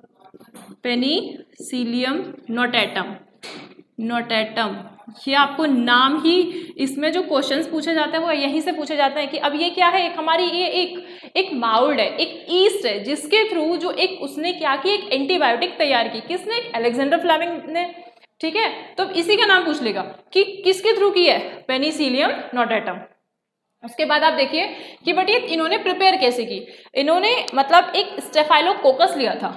पेनिसिलियम नोटेटम, नोटेटम। ये आपको नाम ही, इसमें जो क्वेश्चंस पूछे जाते हैं वो यहीं से पूछे जाते हैं कि अब ये क्या है, एक हमारी ये एक माउल्ड है, एक ईस्ट है जिसके थ्रू जो एक उसने क्या की, एक एंटीबायोटिक तैयार की, किसने, एक अलेक्जेंडर फ्लेमिंग ने, ठीक है। तो इसी का नाम पूछ लेगा कि किसके थ्रू की है, पेनिसिलियम नोटेटम। उसके बाद आप देखिए कि बट ये इन्होंने प्रिपेयर कैसे की, इन्होंने मतलब एक स्टेफाइलोकोकस लिया था,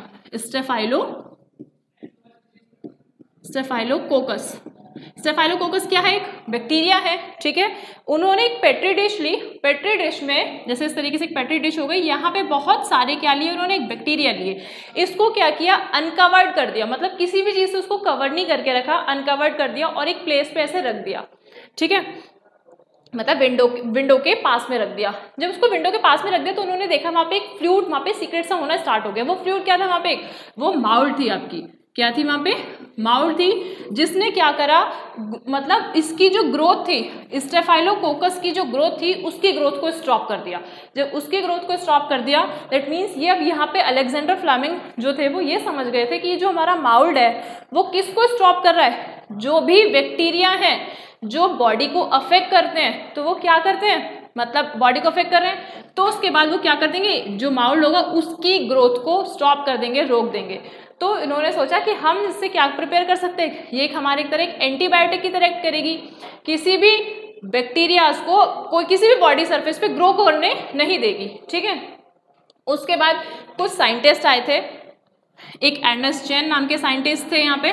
स्टेफाइलोकोकस। स्टेफाइलोकोकस क्या है, एक बैक्टीरिया है, ठीक है। उन्होंने एक पेट्री डिश ली, पेट्री डिश में जैसे इस तरीके से एक पेट्री डिश हो गई, यहाँ पे बहुत सारे क्या लिए उन्होंने, एक बैक्टीरिया लिए, इसको क्या किया, अनकवर्ड कर दिया, मतलब किसी भी चीज से उसको कवर नहीं करके रखा, अनकवर्ड कर दिया और एक प्लेस पे ऐसे रख दिया, ठीक है, मतलब विंडो के पास में रख दिया। जब उसको विंडो के पास में रख दिया तो उन्होंने देखा वहां पे एक फ्लूइड, वहां पे सीक्रेट सा होना स्टार्ट हो गया। वो फ्लूइड क्या था वहां पे, वो माउल्ड थी आपकी, क्या थी वहां पे, माउल्ड थी, जिसने क्या करा, मतलब इसकी जो ग्रोथ थी, स्टेफाइलोकोकस की जो ग्रोथ थी उसकी ग्रोथ को स्टॉप कर दिया। जब उसकी ग्रोथ को स्टॉप कर दिया दैट मीन्स ये अब यहाँ पे अलेक्जेंडर फ्लेमिंग जो थे वो ये समझ गए थे कि ये जो हमारा माउल्ड है वो किसको स्टॉप कर रहा है, जो भी बैक्टीरिया है जो बॉडी को अफेक्ट करते हैं, तो वो क्या करते हैं, मतलब बॉडी को अफेक्ट कर रहे हैं, तो उसके बाद वो क्या कर देंगे, जो माउल्ड होगा उसकी ग्रोथ को स्टॉप कर देंगे, रोक देंगे। तो इन्होंने सोचा कि हम इससे क्या प्रिपेयर कर सकते हैं, ये एक हमारे एक तरह एक एंटीबायोटिक की तरह करेगी, किसी भी बैक्टीरियाज को कोई किसी भी बॉडी सरफेस पे ग्रो करने नहीं देगी, ठीक है। उसके बाद कुछ साइंटिस्ट आए थे, एक एर्नेस्ट चेन नाम के साइंटिस्ट थे यहाँ पे,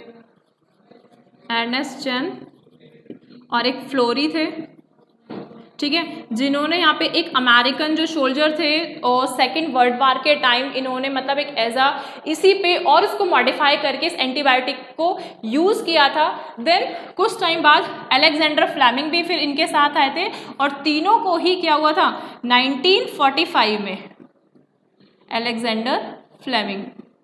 एर्नेस्ट चेन, और एक फ्लोरी थे, ठीक है, जिन्होंने यहाँ पे एक अमेरिकन जो सोल्जर थे और सेकेंड वर्ल्ड वार के टाइम इन्होंने मतलब एक एजा इसी पे और उसको मॉडिफाई करके इस एंटीबायोटिक को यूज़ किया था। देन कुछ टाइम बाद अलेक्जेंडर फ्लेमिंग भी फिर इनके साथ आए थे और तीनों को ही क्या हुआ था 1945 में, अलेक्जेंडर फ्लेमिंग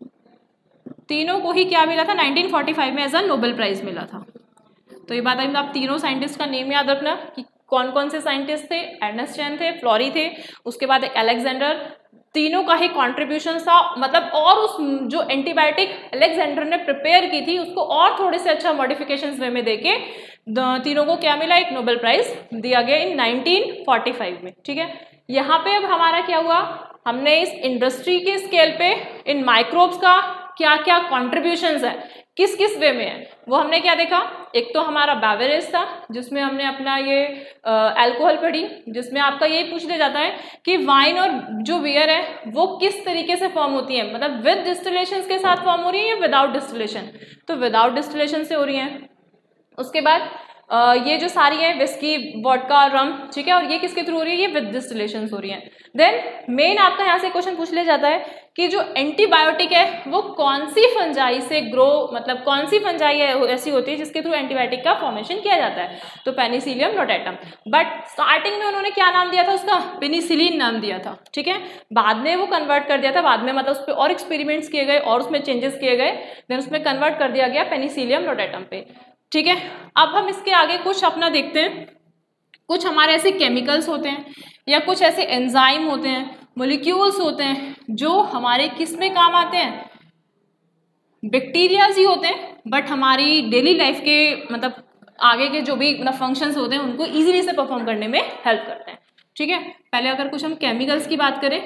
तीनों को ही क्या मिला था 1945 में एज अ नोबेल प्राइज मिला था। तो ये बात है, आप तीनों साइंटिस्ट का नेम याद रखना कि कौन कौन से साइंटिस्ट थे, अर्नेस्ट चैन थे, फ्लोरी थे, उसके बाद एक अलेक्जेंडर, तीनों का ही कॉन्ट्रीब्यूशन था मतलब, और उस जो एंटीबायोटिक अलेक्जेंडर ने प्रिपेयर की थी उसको और थोड़े से अच्छा मॉडिफिकेशंस वे में देके तीनों को क्या मिला, एक नोबेल प्राइज दिया गया इन 1945 में। ठीक है, यहाँ पे अब हमारा क्या हुआ, हमने इस इंडस्ट्री के स्केल पे इन माइक्रोब्स का क्या क्या कॉन्ट्रीब्यूशंस है, किस किस वे में है, वो हमने क्या देखा। एक तो हमारा बेवरेज था जिसमें हमने अपना ये अल्कोहल पढ़ी, जिसमें आपका ये पूछ लिया जाता है कि वाइन और जो बियर है वो किस तरीके से फॉर्म होती है, मतलब विद डिस्टिलेशन के साथ फॉर्म हो रही है या विदाउट डिस्टिलेशन, तो विदाउट डिस्टिलेशन से हो रही है। उसके बाद ये जो सारी है विस्की, वोडका, रम, ठीक है, और ये किसके थ्रू हो रही है, ये विद डिस्टिलेशन हो रही है। देन मेन आपका यहाँ से क्वेश्चन पूछ लिया जाता है कि जो एंटीबायोटिक है वो कौन सी फंजाई से ग्रो, मतलब कौन सी फंजाई ऐसी होती है जिसके थ्रू एंटीबायोटिक का फॉर्मेशन किया जाता है, तो पेनिसिलियम नोटाटम। बट स्टार्टिंग में उन्होंने क्या नाम दिया था उसका, पेनिसिलिन नाम दिया था। ठीक है, बाद में वो कन्वर्ट कर दिया था, बाद में मतलब उस पर और एक्सपेरिमेंट्स किए गए और उसमें चेंजेस किए गए, देन उसमें कन्वर्ट कर दिया गया पेनिसिलियम नोटाटम पे। ठीक है, अब हम इसके आगे कुछ अपना देखते हैं। कुछ हमारे ऐसे केमिकल्स होते हैं या कुछ ऐसे एंजाइम होते हैं, मॉलिक्यूल्स होते हैं जो हमारे किस में काम आते हैं, बैक्टीरियाज ही होते हैं, बट हमारी डेली लाइफ के मतलब आगे के जो भी मतलब फंक्शंस होते हैं उनको इजीली से परफॉर्म करने में हेल्प करते हैं। ठीक है, पहले अगर कुछ हम केमिकल्स की बात करें,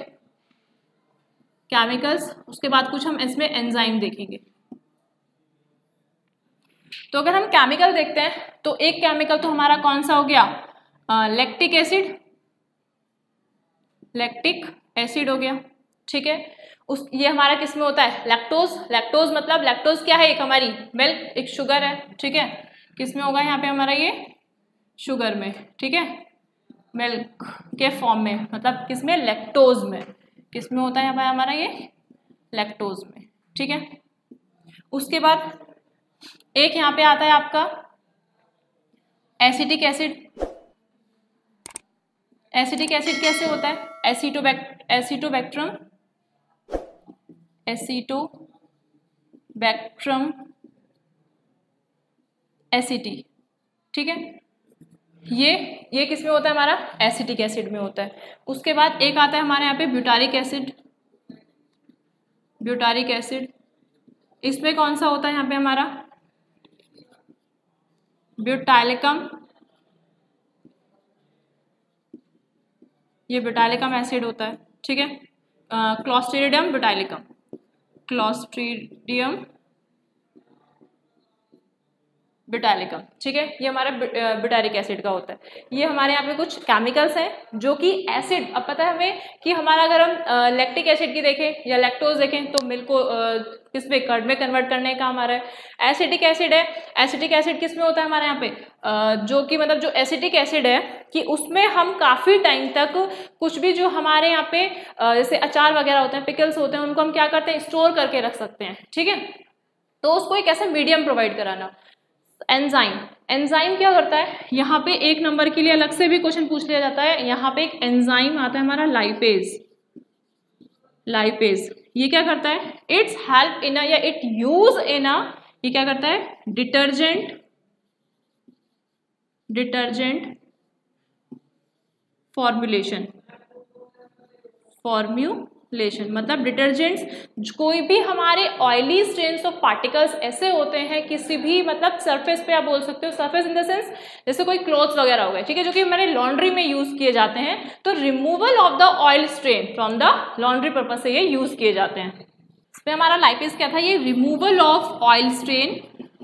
केमिकल्स, उसके बाद कुछ हम इसमें एंजाइम देखेंगे। तो अगर हम केमिकल देखते हैं तो एक केमिकल तो हमारा कौन सा हो गया, लैक्टिक एसिड, लैक्टिक एसिड हो गया। ठीक है, ये हमारा किस में होता है, लैक्टोज। लैक्टोज मतलब लैक्टोज क्या है, एक हमारी मिल्क, एक शुगर है। ठीक है, किस में होगा यहाँ पे हमारा ये, शुगर में। ठीक है, मिल्क के फॉर्म में, मतलब किस में, लैक्टोज में। किस में होता है यहाँ पे हमारा ये, लैक्टोज में। ठीक है, उसके बाद एक यहाँ पे आता है आपका एसिटिक एसिड। एसिटिक एसिड कैसे होता है, एसिटोबैक्ट्रम एसिटी। ठीक है, ये किस में होता है हमारा, एसिटिक एसिड में होता है। उसके बाद एक आता है हमारे यहाँ पे ब्यूटारिक एसिड। ब्यूटारिक एसिड इसमें कौन सा होता है यहाँ पे हमारा, ब्यूटाइलिकम, ये ब्यूटाइलिकम एसिड होता है। ठीक है, क्लॉस्ट्रीडियम ब्यूटाइलिकम, क्लॉस्ट्रीडियम ब्यूटाइलिकम। ठीक है, ये हमारा ब्यूटारिक एसिड का होता है। ये हमारे यहाँ पे कुछ केमिकल्स हैं जो कि एसिड, अब पता है हमें कि हमारा अगर हम लैक्टिक एसिड की देखें या लैक्टोज देखें तो मिल्क को किस में, कर्ड में कन्वर्ट करने का हमारा है। एसिटिक एसिड है, एसिटिक एसिड किस में होता है हमारे यहाँ पे, जो कि मतलब जो एसिटिक एसिड है कि उसमें हम काफ़ी टाइम तक कुछ भी जो हमारे यहाँ पे जैसे अचार वगैरह होते हैं, पिकल्स होते हैं, उनको हम क्या करते हैं, स्टोर करके रख सकते हैं। ठीक है, तो उसको एक ऐसा मीडियम प्रोवाइड कराना। एंजाइम, एंजाइम क्या करता है, यहाँ पे एक नंबर के लिए अलग से भी क्वेश्चन पूछ लिया जाता है। यहाँ पे एक एंजाइम आता है हमारा लाइपेज। लाइपेज ये क्या करता है, इट्स हेल्प इन या इट यूज इन ये क्या करता है, डिटर्जेंट फॉर्मुलेशन मतलब डिटर्जेंट्स, कोई भी हमारे ऑयली स्ट्रेन्स ऑफ पार्टिकल्स ऐसे होते हैं किसी भी मतलब सरफेस पे, आप बोल सकते हो सरफेस इन द सेंस जैसे कोई क्लॉथ्स वगैरह हो गए, ठीक है, जो कि हमारे लॉन्ड्री में यूज किए जाते हैं, तो removal of the oil strain from the laundry purpose से ये यूज किए जाते हैं। इसमें हमारा लाइपेज क्या था, ये रिमूवल ऑफ ऑयल स्ट्रेन,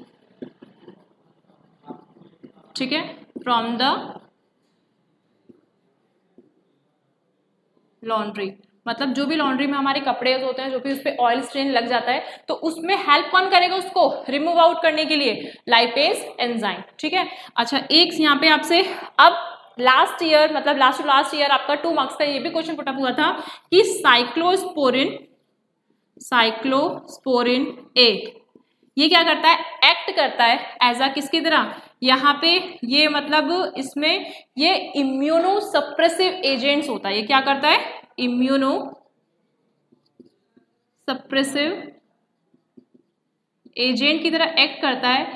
ठीक है, फ्रॉम द लॉन्ड्री, मतलब जो भी लॉन्ड्री में हमारे कपड़े होते हैं, जो भी उस पर ऑयल स्ट्रेन लग जाता है, तो उसमें हेल्प कौन करेगा उसको रिमूव आउट करने के लिए, लाइपेज एंजाइम। ठीक है, अच्छा एक यहाँ पे आपसे अब लास्ट ईयर मतलब लास्ट टू लास्ट ईयर आपका 2 मार्क्स का ये भी क्वेश्चन पुटअप हुआ था कि साइक्लोस्पोरिन ए ये क्या करता है, एक्ट करता है एज अ किसकी तरह, यहाँ पे ये मतलब इसमें ये इम्यूनो सप्रेसिव एजेंट्स होता है। ये क्या करता है, इम्यूनो सप्रेसिव एजेंट की तरह एक्ट करता है।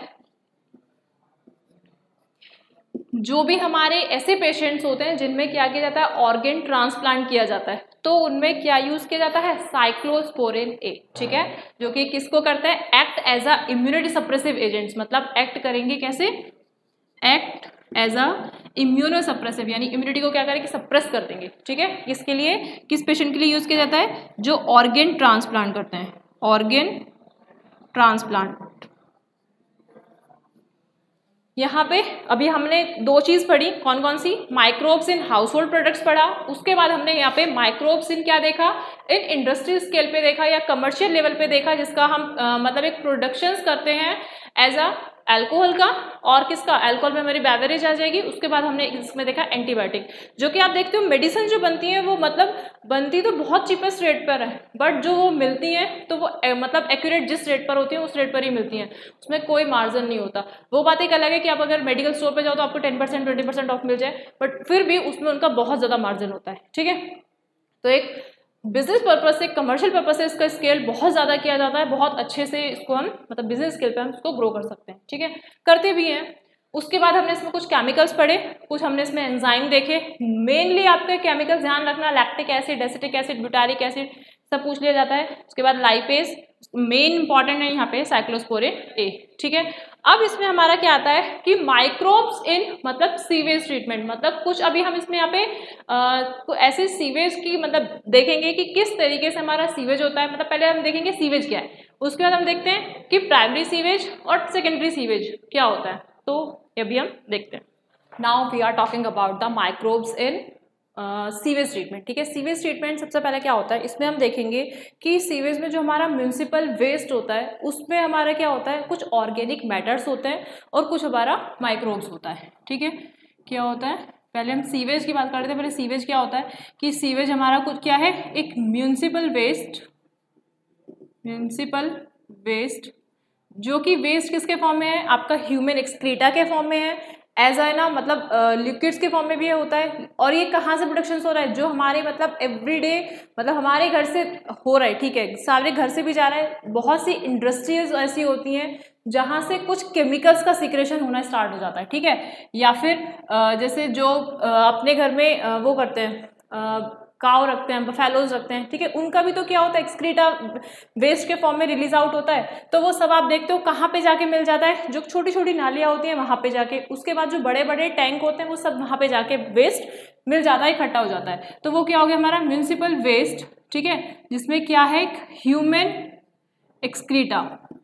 जो भी हमारे ऐसे पेशेंट्स होते हैं जिनमें क्या किया जाता है, ऑर्गन ट्रांसप्लांट किया जाता है, तो उनमें क्या यूज किया जाता है, साइक्लोस्पोरिन ए, ठीक है, जो कि किसको करता है, act as a immunity suppressive agents, मतलब एक्ट करेंगे कैसे, act as a immunosuppressive, यानी इम्यूनिटी को क्या करेंगे, सप्रेस कर देंगे, ठीक है। किसके लिए, किस पेशेंट के लिए यूज किया जाता है, जो ऑर्गन ट्रांसप्लांट करते हैं, ऑर्गन ट्रांसप्लांट। यहाँ पे अभी हमने 2 चीज पढ़ी, कौन कौन सी, microbes in household products पढ़ा, उसके बाद हमने यहाँ पे माइक्रोब्स इन क्या देखा, इन इंडस्ट्री स्केल पे देखा या कमर्शियल लेवल पे देखा, जिसका हम मतलब एक प्रोडक्शंस करते हैं एज अ अल्कोहल का, और किसका, अल्कोहल में हमारी बेवरेज आ जाएगी। उसके बाद हमने इसमें देखा एंटीबायोटिक, जो कि आप देखते हो मेडिसिन जो बनती है वो मतलब बनती तो बहुत चीपेस्ट रेट पर है, बट जो वो मिलती है तो वो मतलब एक्यूरेट जिस रेट पर होती है उस रेट पर ही मिलती है, उसमें कोई मार्जिन नहीं होता। वो बात एक अलग है कि आप अगर मेडिकल स्टोर पे जाओ तो आपको 10% 20% ऑफ मिल जाए, बट फिर भी उसमें उनका बहुत ज़्यादा मार्जिन होता है, ठीक है। तो एक बिजनेस पर्पज से, कमर्शियल पर्पज से इसका स्केल बहुत ज़्यादा किया जाता है, बहुत अच्छे से इसको हम मतलब बिजनेस स्केल पे हम इसको ग्रो कर सकते हैं, ठीक है, करते भी हैं। उसके बाद हमने इसमें कुछ केमिकल्स पढ़े, कुछ हमने इसमें एंजाइम देखे, मेनली आपके केमिकल्स ध्यान रखना, lactic acid, acetic acid, butyric acid सब पूछ लिया जाता है। उसके बाद लाइपेज मेन इंपॉर्टेंट है यहाँ पे, साइक्लोस्पोरिन ए, ठीक है। अब इसमें हमारा क्या आता है कि माइक्रोब्स इन मतलब सीवेज ट्रीटमेंट, मतलब कुछ अभी हम इसमें यहाँ पे ऐसे सीवेज की मतलब देखेंगे कि किस तरीके से हमारा सीवेज होता है। मतलब पहले हम देखेंगे सीवेज क्या है, उसके बाद हम देखते हैं कि प्राइमरी सीवेज और सेकेंडरी सीवेज क्या होता है, तो ये भी हम देखते हैं। Now we are talking about the microbes in sewage treatment, ठीक है। सीवेज ट्रीटमेंट सबसे पहले क्या होता है, इसमें हम देखेंगे कि सीवेज में जो हमारा म्यूनिसिपल वेस्ट होता है उसमें हमारा क्या होता है, कुछ ऑर्गेनिक मैटर्स होते हैं और कुछ हमारा माइक्रोब्स होता है, ठीक है। क्या होता है, पहले हम सीवेज की बात करते हैं। पहले सीवेज क्या होता है कि सीवेज हमारा कुछ क्या है, एक म्यूनिसिपल वेस्ट जो कि वेस्ट किसके फॉर्म में है, आपका ह्यूमन एक्सक्रीटा के फॉर्म में है, एज है ना, मतलब लिक्विड्स के फॉर्म में भी होता है। और ये कहाँ से प्रोडक्शन हो रहा है, जो हमारे मतलब एवरीडे मतलब हमारे घर से हो रहा है, ठीक है, सारे घर से भी जा रहा है। बहुत सी इंडस्ट्रीज ऐसी होती हैं जहाँ से कुछ केमिकल्स का सिक्रेशन होना स्टार्ट हो जाता है, ठीक है। या फिर जैसे जो अपने घर में वो करते हैं, काव रखते हैं, बफेलोज रखते हैं, ठीक है, उनका भी तो क्या होता है, एक्सक्रीटा वेस्ट के फॉर्म में रिलीज आउट होता है। तो वो सब आप देखते हो कहाँ पे जाके मिल जाता है, जो छोटी छोटी नालियाँ होती हैं वहाँ पे जाके। उसके बाद जो बड़े बड़े टैंक होते हैं वो सब वहाँ पे जाके वेस्ट मिल जाता है, इकट्ठा हो जाता है। तो वो क्या हो गया हमारा म्यूनिसिपल वेस्ट, ठीक है, जिसमें क्या है, ह्यूमन एक्सक्रीटा।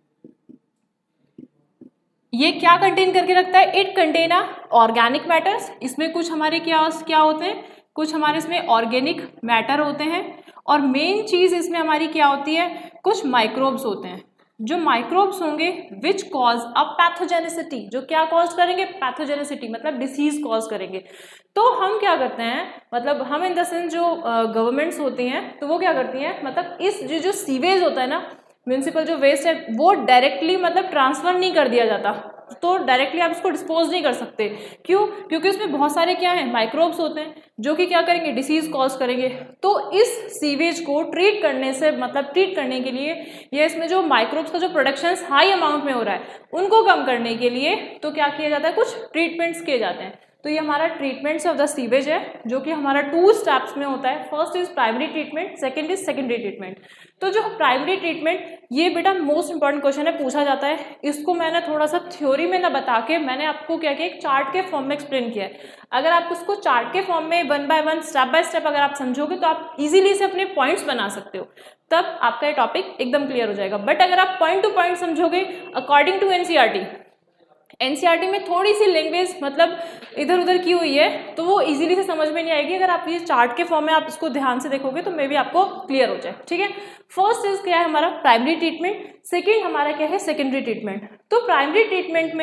ये क्या कंटेन करके रखता है, इट कंटेन ऑर्गेनिक मैटर्स। इसमें कुछ हमारे क्या होते हैं, कुछ हमारे इसमें ऑर्गेनिक मैटर होते हैं, और मेन चीज इसमें हमारी क्या होती है, कुछ माइक्रोब्स होते हैं। जो माइक्रोब्स होंगे विच कॉज अ पैथोजेनिसिटी, जो क्या कॉज करेंगे, पैथोजेनिसिटी मतलब डिसीज कॉज करेंगे। तो हम क्या करते हैं, मतलब हम इन द सेंस जो गवर्नमेंट्स होती हैं तो वो क्या करती हैं, मतलब इस जो सीवेज होता है ना, म्यूनिसिपल जो वेस्ट है, वो डायरेक्टली मतलब ट्रांसफर नहीं कर दिया जाता, तो डायरेक्टली आप इसको डिस्पोज नहीं कर सकते। क्यों, क्योंकि उसमें बहुत सारे क्या है, माइक्रोब्स होते हैं जो कि क्या करेंगे, डिसीज कॉज करेंगे। तो इस सीवेज को ट्रीट करने से मतलब ट्रीट करने के लिए या इसमें जो माइक्रोब्स का जो प्रोडक्शन हाई अमाउंट में हो रहा है उनको कम करने के लिए तो क्या किया जाता है, कुछ ट्रीटमेंट्स किए जाते हैं। तो ये हमारा ट्रीटमेंट्स ऑफ द सीवेज है, जो कि हमारा 2 स्टेप्स में होता है। First is primary treatment, second is secondary treatment. तो जो प्राइमरी ट्रीटमेंट, ये बेटा मोस्ट इंपॉर्टेंट क्वेश्चन है, पूछा जाता है। इसको मैंने थोड़ा सा थ्योरी में ना बता के मैंने आपको क्या किया, एक चार्ट के फॉर्म में एक्सप्लेन किया है। अगर आप उसको चार्ट के फॉर्म में 1 बाय 1 स्टेप बाय स्टेप अगर आप समझोगे तो आप इजीली से अपने पॉइंट्स बना सकते हो, तब आपका ये टॉपिक एकदम क्लियर हो जाएगा। बट अगर आप पॉइंट टू पॉइंट समझोगे अकॉर्डिंग टू एनसीईआरटी में थोड़ी सी लैंग्वेज मतलब इधर उधर की हुई है, तो वो इजीली से समझ में नहीं आएगी। अगर आप ये चार्ट के फॉर्म में आप इसको ध्यान से देखोगे तो मे बी आपको क्लियर हो जाए, ठीक है। फर्स्ट इज क्या है हमारा प्राइमरी ट्रीटमेंट, सेकंड हमारा क्या है सेकेंडरी ट्रीटमेंट। तो प्राइमरी ट्रीटमेंट में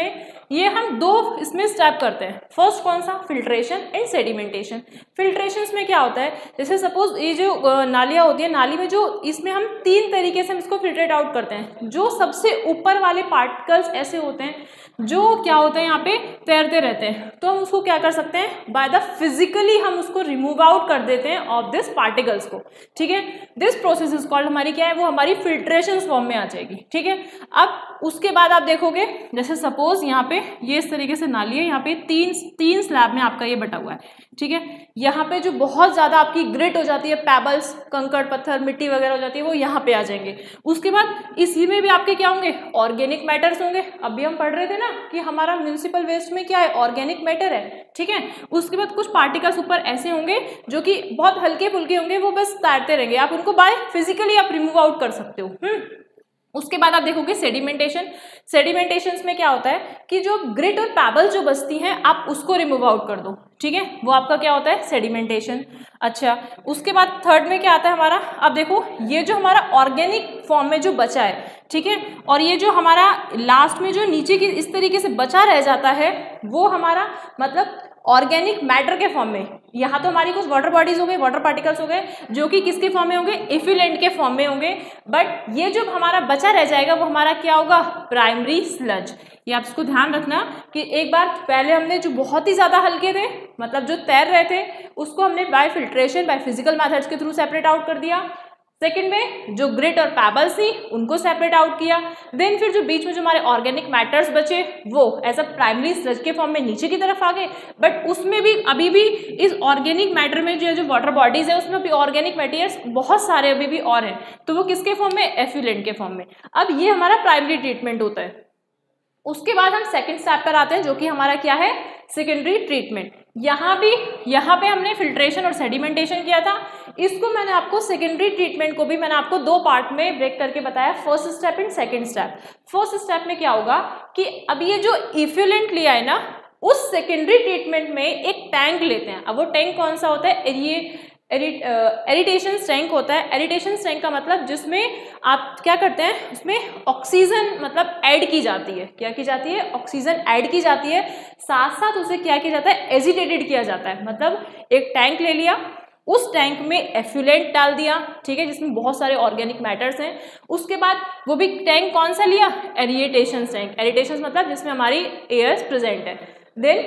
ये हम दो इसमें स्टेप करते हैं। फर्स्ट कौन सा? Filtration and sedimentation. फिल्ट्रेशन में क्या होता है, जैसे सपोज ये जो नालियाँ होती है, नाली में जो इसमें हम 3 तरीके से हम इसको फिल्ट्रेट आउट करते हैं। जो सबसे ऊपर वाले पार्टिकल्स ऐसे होते हैं जो क्या होते हैं यहाँ पे तैरते रहते हैं, तो हम उसको क्या कर सकते हैं, बाय द फिजिकली हम उसको रिमूव आउट कर देते हैं ऑफ दिस पार्टिकल्स को। ठीक है, दिस प्रोसेस इज कॉल्ड, हमारी क्या है वो हमारी फिल्ट्रेशन फॉर्म में आ जाएगी। ठीक है, अब उसके बाद आप देखोगे जैसे सपोज यहाँ पे ये इस तरीके से नाली है, यहाँ पे तीन स्लैब में आपका ये बटा हुआ है। ठीक है, यहाँ पे जो बहुत ज्यादा आपकी ग्रिट हो जाती है, पेबल्स, कंकड़ पत्थर, मिट्टी वगैरह हो जाती है, वो यहाँ पे आ जाएंगे। उसके बाद इसी में भी आपके क्या होंगे, ऑर्गेनिक मैटर्स होंगे। अभी हम पढ़ रहे थे ना कि हमारा म्यूनिसिपल वेस्ट में क्या है, ऑर्गेनिक मैटर है। ठीक है, उसके बाद कुछ पार्टिकल्स ऊपर ऐसे होंगे जो कि बहुत हल्के फुल्के होंगे, वो बस तैरते रहेंगे, आप उनको बाय फिजिकली आप रिमूव आउट कर सकते हो। उसके बाद आप देखोगे सेडिमेंटेशन। सेडिमेंटेशन में क्या होता है कि जो ग्रिट और पैबल जो बचती हैं आप उसको रिमूव आउट कर दो। ठीक है, वो आपका क्या होता है, सेडिमेंटेशन। अच्छा, उसके बाद थर्ड में क्या आता है हमारा, अब देखो ये जो हमारा ऑर्गेनिक फॉर्म में जो बचा है, ठीक है, और ये जो हमारा लास्ट में जो नीचे की इस तरीके से बचा रह जाता है, वो हमारा मतलब ऑर्गेनिक मैटर के फॉर्म में। यहाँ तो हमारी कुछ वाटर बॉडीज हो गए, वाटर पार्टिकल्स हो गए, जो कि किसके फॉर्म में होंगे, इफ्यूलेंट के फॉर्म में होंगे। बट ये जो हमारा बचा रह जाएगा वो हमारा क्या होगा, प्राइमरी स्लज। ये आप इसको ध्यान रखना कि एक बार पहले हमने जो बहुत ही ज्यादा हल्के थे, मतलब जो तैर रहे थे, उसको हमने by filtration, by physical methods के थ्रू सेपरेट आउट कर दिया। सेकंड में जो ग्रिट और पैबल्स थी उनको सेपरेट आउट किया। देन फिर जो बीच में जो हमारे ऑर्गेनिक मैटर्स बचे वो एज अ प्राइमरी स्लज के फॉर्म में नीचे की तरफ आ गए। बट उसमें भी अभी भी इस ऑर्गेनिक मैटर में जो वाटर बॉडीज है उसमें भी ऑर्गेनिक मैटेरियल्स बहुत सारे अभी भी और हैं, तो वो किसके फॉर्म में, एफ्यूलेंट के फॉर्म में। अब ये हमारा प्राइमरी ट्रीटमेंट होता है। उसके बाद हम सेकंड स्टेप पर आते हैं जो कि हमारा क्या है, सेकेंडरी ट्रीटमेंट। यहाँ पे हमने फिल्ट्रेशन और सेडिमेंटेशन किया था। इसको मैंने आपको सेकेंडरी ट्रीटमेंट को भी मैंने आपको 2 पार्ट में ब्रेक करके बताया, first step and second step. First step में क्या होगा कि अब ये जो इफ्यूलेंट लिया है ना, उस सेकेंडरी ट्रीटमेंट में एक टैंक लेते हैं। अब वो टैंक कौन सा होता है, एरिटेशन टैंक होता है। एरिटेशन टैंक का मतलब जिसमें आप क्या करते हैं, उसमें ऑक्सीजन मतलब ऐड की जाती है। क्या की जाती है, ऑक्सीजन ऐड की जाती है, साथ साथ उसे क्या किया जाता है, एजिटेटेड किया जाता है। मतलब एक टैंक ले लिया, उस टैंक में एफ्यूलेंट डाल दिया, ठीक है, जिसमें बहुत सारे ऑर्गेनिक मैटर्स हैं। उसके बाद वो भी टैंक कौन सा लिया, एरिटेशन टैंक। एरिटेशन मतलब जिसमें हमारी एयर्स प्रेजेंट है। देन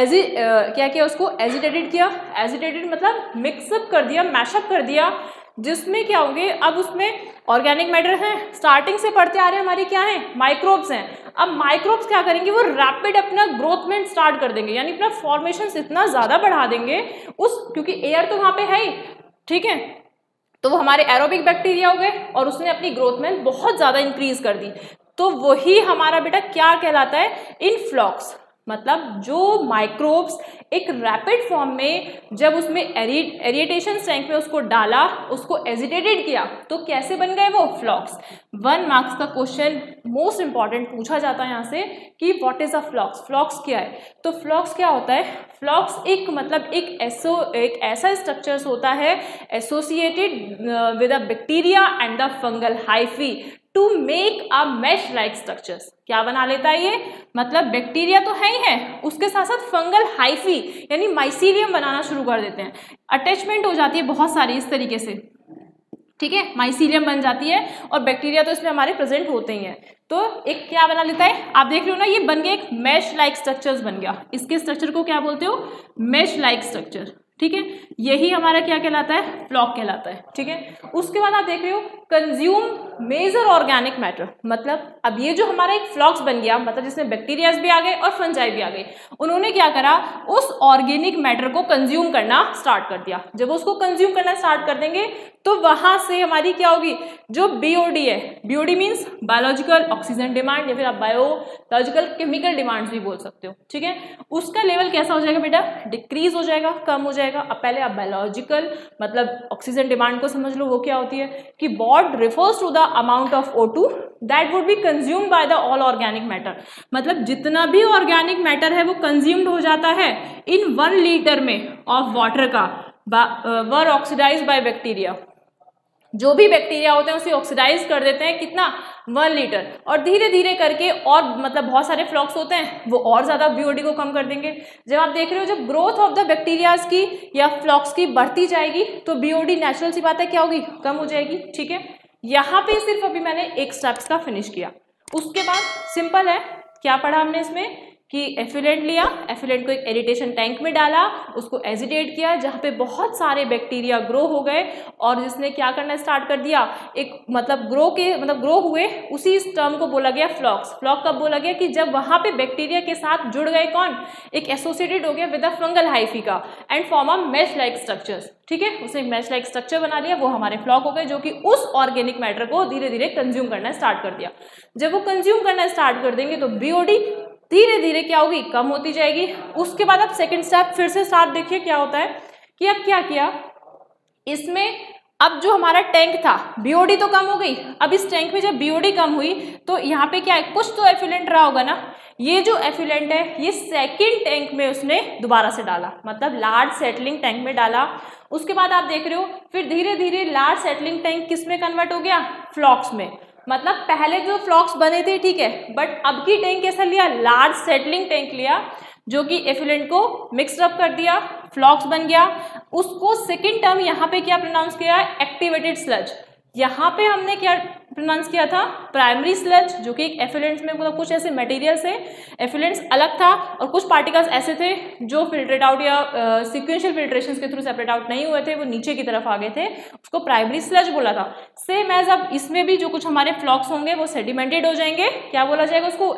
क्या किया, उसको एजिटेटेड किया। एजिटेटेड मतलब मिक्सअप कर दिया, मैशअप कर दिया, जिसमें क्या होंगे, अब उसमें ऑर्गेनिक मैटर हैं, स्टार्टिंग से पढ़ते आ रहे हैं हमारी क्या है, माइक्रोब्स हैं। अब माइक्रोब्स क्या करेंगे, वो रैपिड अपना ग्रोथमेंट स्टार्ट कर देंगे, यानी अपना फॉर्मेशन इतना ज्यादा बढ़ा देंगे क्योंकि एयर तो वहां पे है ही, ठीक है, तो वो हमारे एरोबिक बैक्टीरिया हो गए और उसने अपनी ग्रोथ में बहुत ज्यादा इंक्रीज कर दी। तो वही हमारा बेटा क्या कहलाता है, इनफ्लॉक्स। मतलब जो माइक्रोब्स एक रैपिड फॉर्म में जब उसमें एरिटेशन टैंक में उसको डाला, उसको एजिटेटेड किया, तो कैसे बन गए वो, फ्लॉक्स। 1 मार्क्स का क्वेश्चन मोस्ट इंपॉर्टेंट पूछा जाता है यहाँ से कि व्हाट इज अ फ्लॉक्स। फ्लॉक्स क्या है, तो फ्लॉक्स क्या होता है, फ्लॉक्स एक मतलब एक ऐसा स्ट्रक्चर होता है associated with a bacteria and the fungal hyphae to make a mesh like structures. क्या बना लेता है ये, मतलब बैक्टीरिया तो है ही है, उसके साथ साथ फंगल हाइफी यानी माइसीलियम बनाना शुरू कर देते हैं। अटैचमेंट हो जाती है बहुत सारी इस तरीके से, ठीक है, माइसीलियम बन जाती है और बैक्टीरिया तो इसमें हमारे प्रेजेंट होते ही हैं। तो एक क्या बना लेता है, आप देख रहे हो ना, ये बन गया एक मैश लाइक स्ट्रक्चर्स बन गया। इसके स्ट्रक्चर को क्या बोलते हो, मैश लाइक स्ट्रक्चर, ठीक है, यही हमारा क्या कहलाता है, फ्लॉक कहलाता है, ठीक है। उसके बाद आप देख रहे हो कंज्यूम मेजर ऑर्गेनिक मैटर, मतलब अब ये जो हमारा एक फ्लॉक्स बन गया, मतलब जिसमें बैक्टीरियाज भी आ गए और फंजाई भी आ गए, उन्होंने क्या करा, उस ऑर्गेनिक मैटर को कंज्यूम करना स्टार्ट कर दिया। जब उसको कंज्यूम करना स्टार्ट कर देंगे तो वहां से हमारी क्या होगी, जो बीओडी है, BOD means biological oxygen demand, या फिर आप बायोलॉजिकल केमिकल डिमांड्स भी बोल सकते हो, ठीक है, उसका लेवल कैसा हो जाएगा बेटा, डिक्रीज हो जाएगा, कम हो जाएगा। अब पहले आप बायोलॉजिकल मतलब ऑक्सीजन डिमांड को समझ लो, वो क्या होती है कि BOD refers to the amount of O2 that would be consumed by the all organic matter, मतलब जितना भी ऑर्गेनिक मैटर है वो कंज्यूम्ड हो जाता है इन 1 लीटर में ऑफ वाटर का वर ऑक्सीडाइज बाय बैक्टीरिया। जो भी बैक्टीरिया होते हैं उसे ऑक्सीडाइज कर देते हैं, कितना 1 लीटर, और धीरे धीरे करके और मतलब बहुत सारे फ्लॉक्स होते हैं वो और ज़्यादा बीओडी को कम कर देंगे। जब आप देख रहे हो जब ग्रोथ ऑफ द बैक्टीरियाज की या फ्लॉक्स की बढ़ती जाएगी तो बीओडी नेचुरल सी बात है क्या होगी, कम हो जाएगी। ठीक है, यहाँ पे सिर्फ अभी मैंने एक स्टेप्स का फिनिश किया। उसके बाद सिंपल है, क्या पढ़ा हमने इसमें कि एफिलेंट लिया, एफिलेंट को एक एरिटेशन टैंक में डाला, उसको एजिटेट किया जहाँ पे बहुत सारे बैक्टीरिया ग्रो हो गए और जिसने क्या करना स्टार्ट कर दिया, एक मतलब ग्रो हुए, उसी इस टर्म को बोला गया फ्लॉक्स। फ्लॉक कब बोला गया कि जब वहाँ पे बैक्टीरिया के साथ जुड़ गए कौन, एक एसोसिएटेड हो गया with a fungal hyphae and form a mesh like structures. ठीक है, उसने एक मैश लाइक स्ट्रक्चर बना लिया, वो हमारे फ्लॉक हो गए जो कि उस ऑर्गेनिक मैटर को धीरे धीरे कंज्यूम करना स्टार्ट कर दिया। जब वो कंज्यूम करना स्टार्ट कर देंगे तो बीओडी धीरे धीरे क्या होगी, कम होती जाएगी। उसके बाद अब सेकंड स्टेप फिर से स्टार्ट देखिए क्या होता है कि अब क्या किया इसमें, अब जो हमारा टैंक था बीओडी तो कम हो गई, अब इस टैंक में जब बीओडी कम हुई तो यहाँ पे क्या है, कुछ तो एफिलेंट रहा होगा ना, ये जो एफिलेंट है ये सेकंड टैंक में उसने दोबारा से डाला, मतलब लार्ज सेटलिंग टैंक में डाला। उसके बाद आप देख रहे हो फिर धीरे धीरे लार्ज सेटलिंग टैंक किस में कन्वर्ट हो गया, फ्लॉक्स में। मतलब पहले जो फ्लॉक्स बने थे ठीक है, बट अब की टैंक कैसा लिया, लार्ज सेटलिंग टैंक लिया जो कि एफिलेंट को मिक्स अप कर दिया, फ्लॉक्स बन गया। उसको सेकंड टर्म यहाँ पे क्या प्रोनाउंस किया, एक्टिवेटेड स्लज। यहाँ पे हमने क्या प्रोनाउंस किया था, प्राइमरी स्लज, जो कि एक एफिलेंट्स में मतलब कुछ ऐसे मटेरियल से एफिलेंट्स अलग था और कुछ पार्टिकल्स ऐसे थे जो फिल्ट्रेट आउट या सीक्वेंशियल फिल्ट्रेशन के थ्रू सेपरेट आउट नहीं हुए थे, वो नीचे की तरफ आ गए थे, उसको प्राइमरी स्लज बोला था। सेम एज अब इसमें भी जो कुछ हमारे फ्लॉक्स होंगे वो सेडिमेंटेड हो जाएंगे, क्या बोला जाएगा उसको,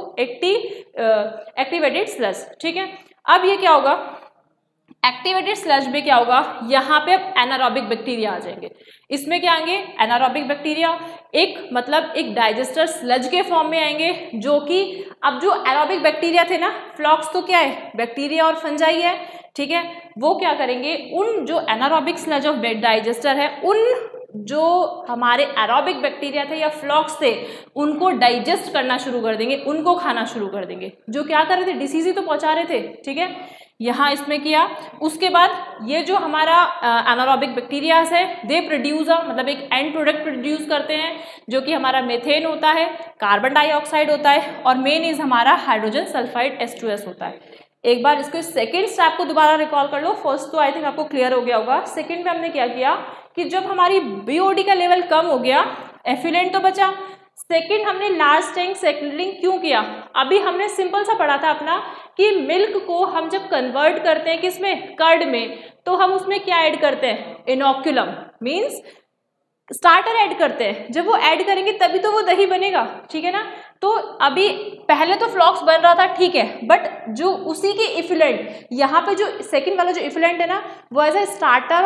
एक्टिवेटेड स्लज। ठीक है, अब ये क्या होगा, एक्टिवेटेड स्लज में क्या होगा, यहाँ पे अब एनारोबिक बैक्टीरिया आ जाएंगे। इसमें क्या आएंगे, एनारोबिक बैक्टीरिया एक मतलब एक डाइजेस्टर स्लज के फॉर्म में आएंगे, जो कि अब जो एरोबिक बैक्टीरिया थे ना, फ्लॉक्स तो क्या है, बैक्टीरिया और फंजाई है। ठीक है, वो क्या करेंगे, उन जो एनारोबिक स्लज ऑफ डाइजेस्टर है, उन जो हमारे एरोबिक बैक्टीरिया थे या फ्लॉक्स थे उनको डाइजेस्ट करना शुरू कर देंगे, उनको खाना शुरू कर देंगे, जो क्या कर रहे थे, डिसीज ही तो पहुंचा रहे थे। ठीक है, यहाँ इसमें किया। उसके बाद ये जो हमारा एनारोबिक बैक्टीरियाज है दे प्रोड्यूस मतलब एक एंड प्रोडक्ट प्रोड्यूस करते हैं जो कि हमारा मेथेन होता है, कार्बन डाइऑक्साइड होता है और मेन इज हमारा हाइड्रोजन सल्फाइड H2S होता है। एक बार इसको सेकेंड स्टेप को दोबारा रिकॉल कर लो, फर्स्ट तो आई थिंक आपको क्लियर हो गया होगा। सेकेंड में हमने क्या किया कि जब हमारी बीओडी का लेवल कम हो गया, एफिलेंट तो बचा, सेकेंड हमने लार्ज टैंक सेटलिंग क्यों किया, अभी हमने सिंपल सा पढ़ा था अपना कि मिल्क को हम जब कन्वर्ट करते हैं किसमें, कर्ड में, तो हम उसमें क्या ऐड करते हैं, इनोक्युलम मींस स्टार्टर ऐड करते हैं। जब वो ऐड करेंगे तभी तो वो दही बनेगा। ठीक है ना, तो अभी पहले तो फ्लॉक्स बन रहा था ठीक है, बट जो उसी के इफिलेंट यहाँ पे जो सेकंड वाला जो इफिलेंट है ना, वो एज ए स्टार्टर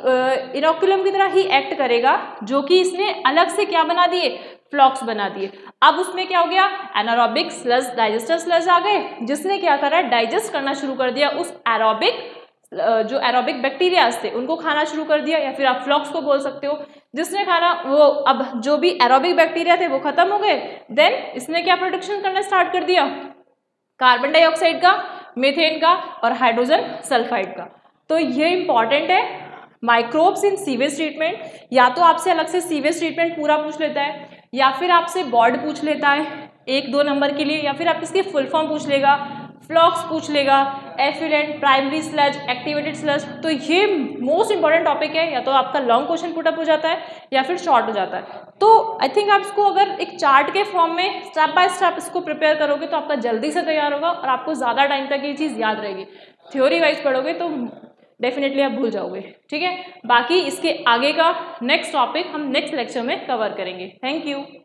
और इनोक्युलम की तरह ही एक्ट करेगा, जो कि इसने अलग से क्या बना दिए, फ्लॉक्स बना दिए। अब उसमें क्या हो गया, एनारोबिक स्लज, डाइजेस्टर स्लज आ गए, जिसने क्या करा, डाइजेस्ट करना शुरू कर दिया उस एरोबिक जो एरोबिक बैक्टीरियाज थे उनको खाना शुरू कर दिया, या फिर आप फ्लॉक्स को बोल सकते हो, जिसने खाना वो अब जो भी एरोबिक बैक्टीरिया थे वो खत्म हो गए। देन इसने क्या प्रोडक्शन करना स्टार्ट कर दिया, कार्बन डाइऑक्साइड का, मीथेन का और हाइड्रोजन सल्फाइड का। तो ये इंपॉर्टेंट है, माइक्रोब्स इन सीवेज ट्रीटमेंट, या तो आपसे अलग से सीवेज ट्रीटमेंट पूरा पूछ लेता है, या फिर आपसे बॉर्ड पूछ लेता है 1-2 नंबर के लिए, या फिर आप इसकी फुल फॉर्म पूछ लेगा, फ्लॉक्स पूछ लेगा, effluent, primary sludge, activated sludge. तो ये मोस्ट इंपॉर्टेंट टॉपिक है, या तो आपका लॉन्ग क्वेश्चन पुटअप हो जाता है या फिर शॉर्ट हो जाता है। तो आई थिंक आप इसको अगर एक चार्ट के फॉर्म में स्टेप बाय स्टेप इसको प्रिपेयर करोगे तो आपका जल्दी से तैयार होगा और आपको ज़्यादा टाइम तक ये चीज़ याद रहेगी। थ्योरी वाइज पढ़ोगे तो डेफिनेटली आप भूल जाओगे। ठीक है, बाकी इसके आगे का नेक्स्ट टॉपिक हम नेक्स्ट लेक्चर में कवर करेंगे। Thank you.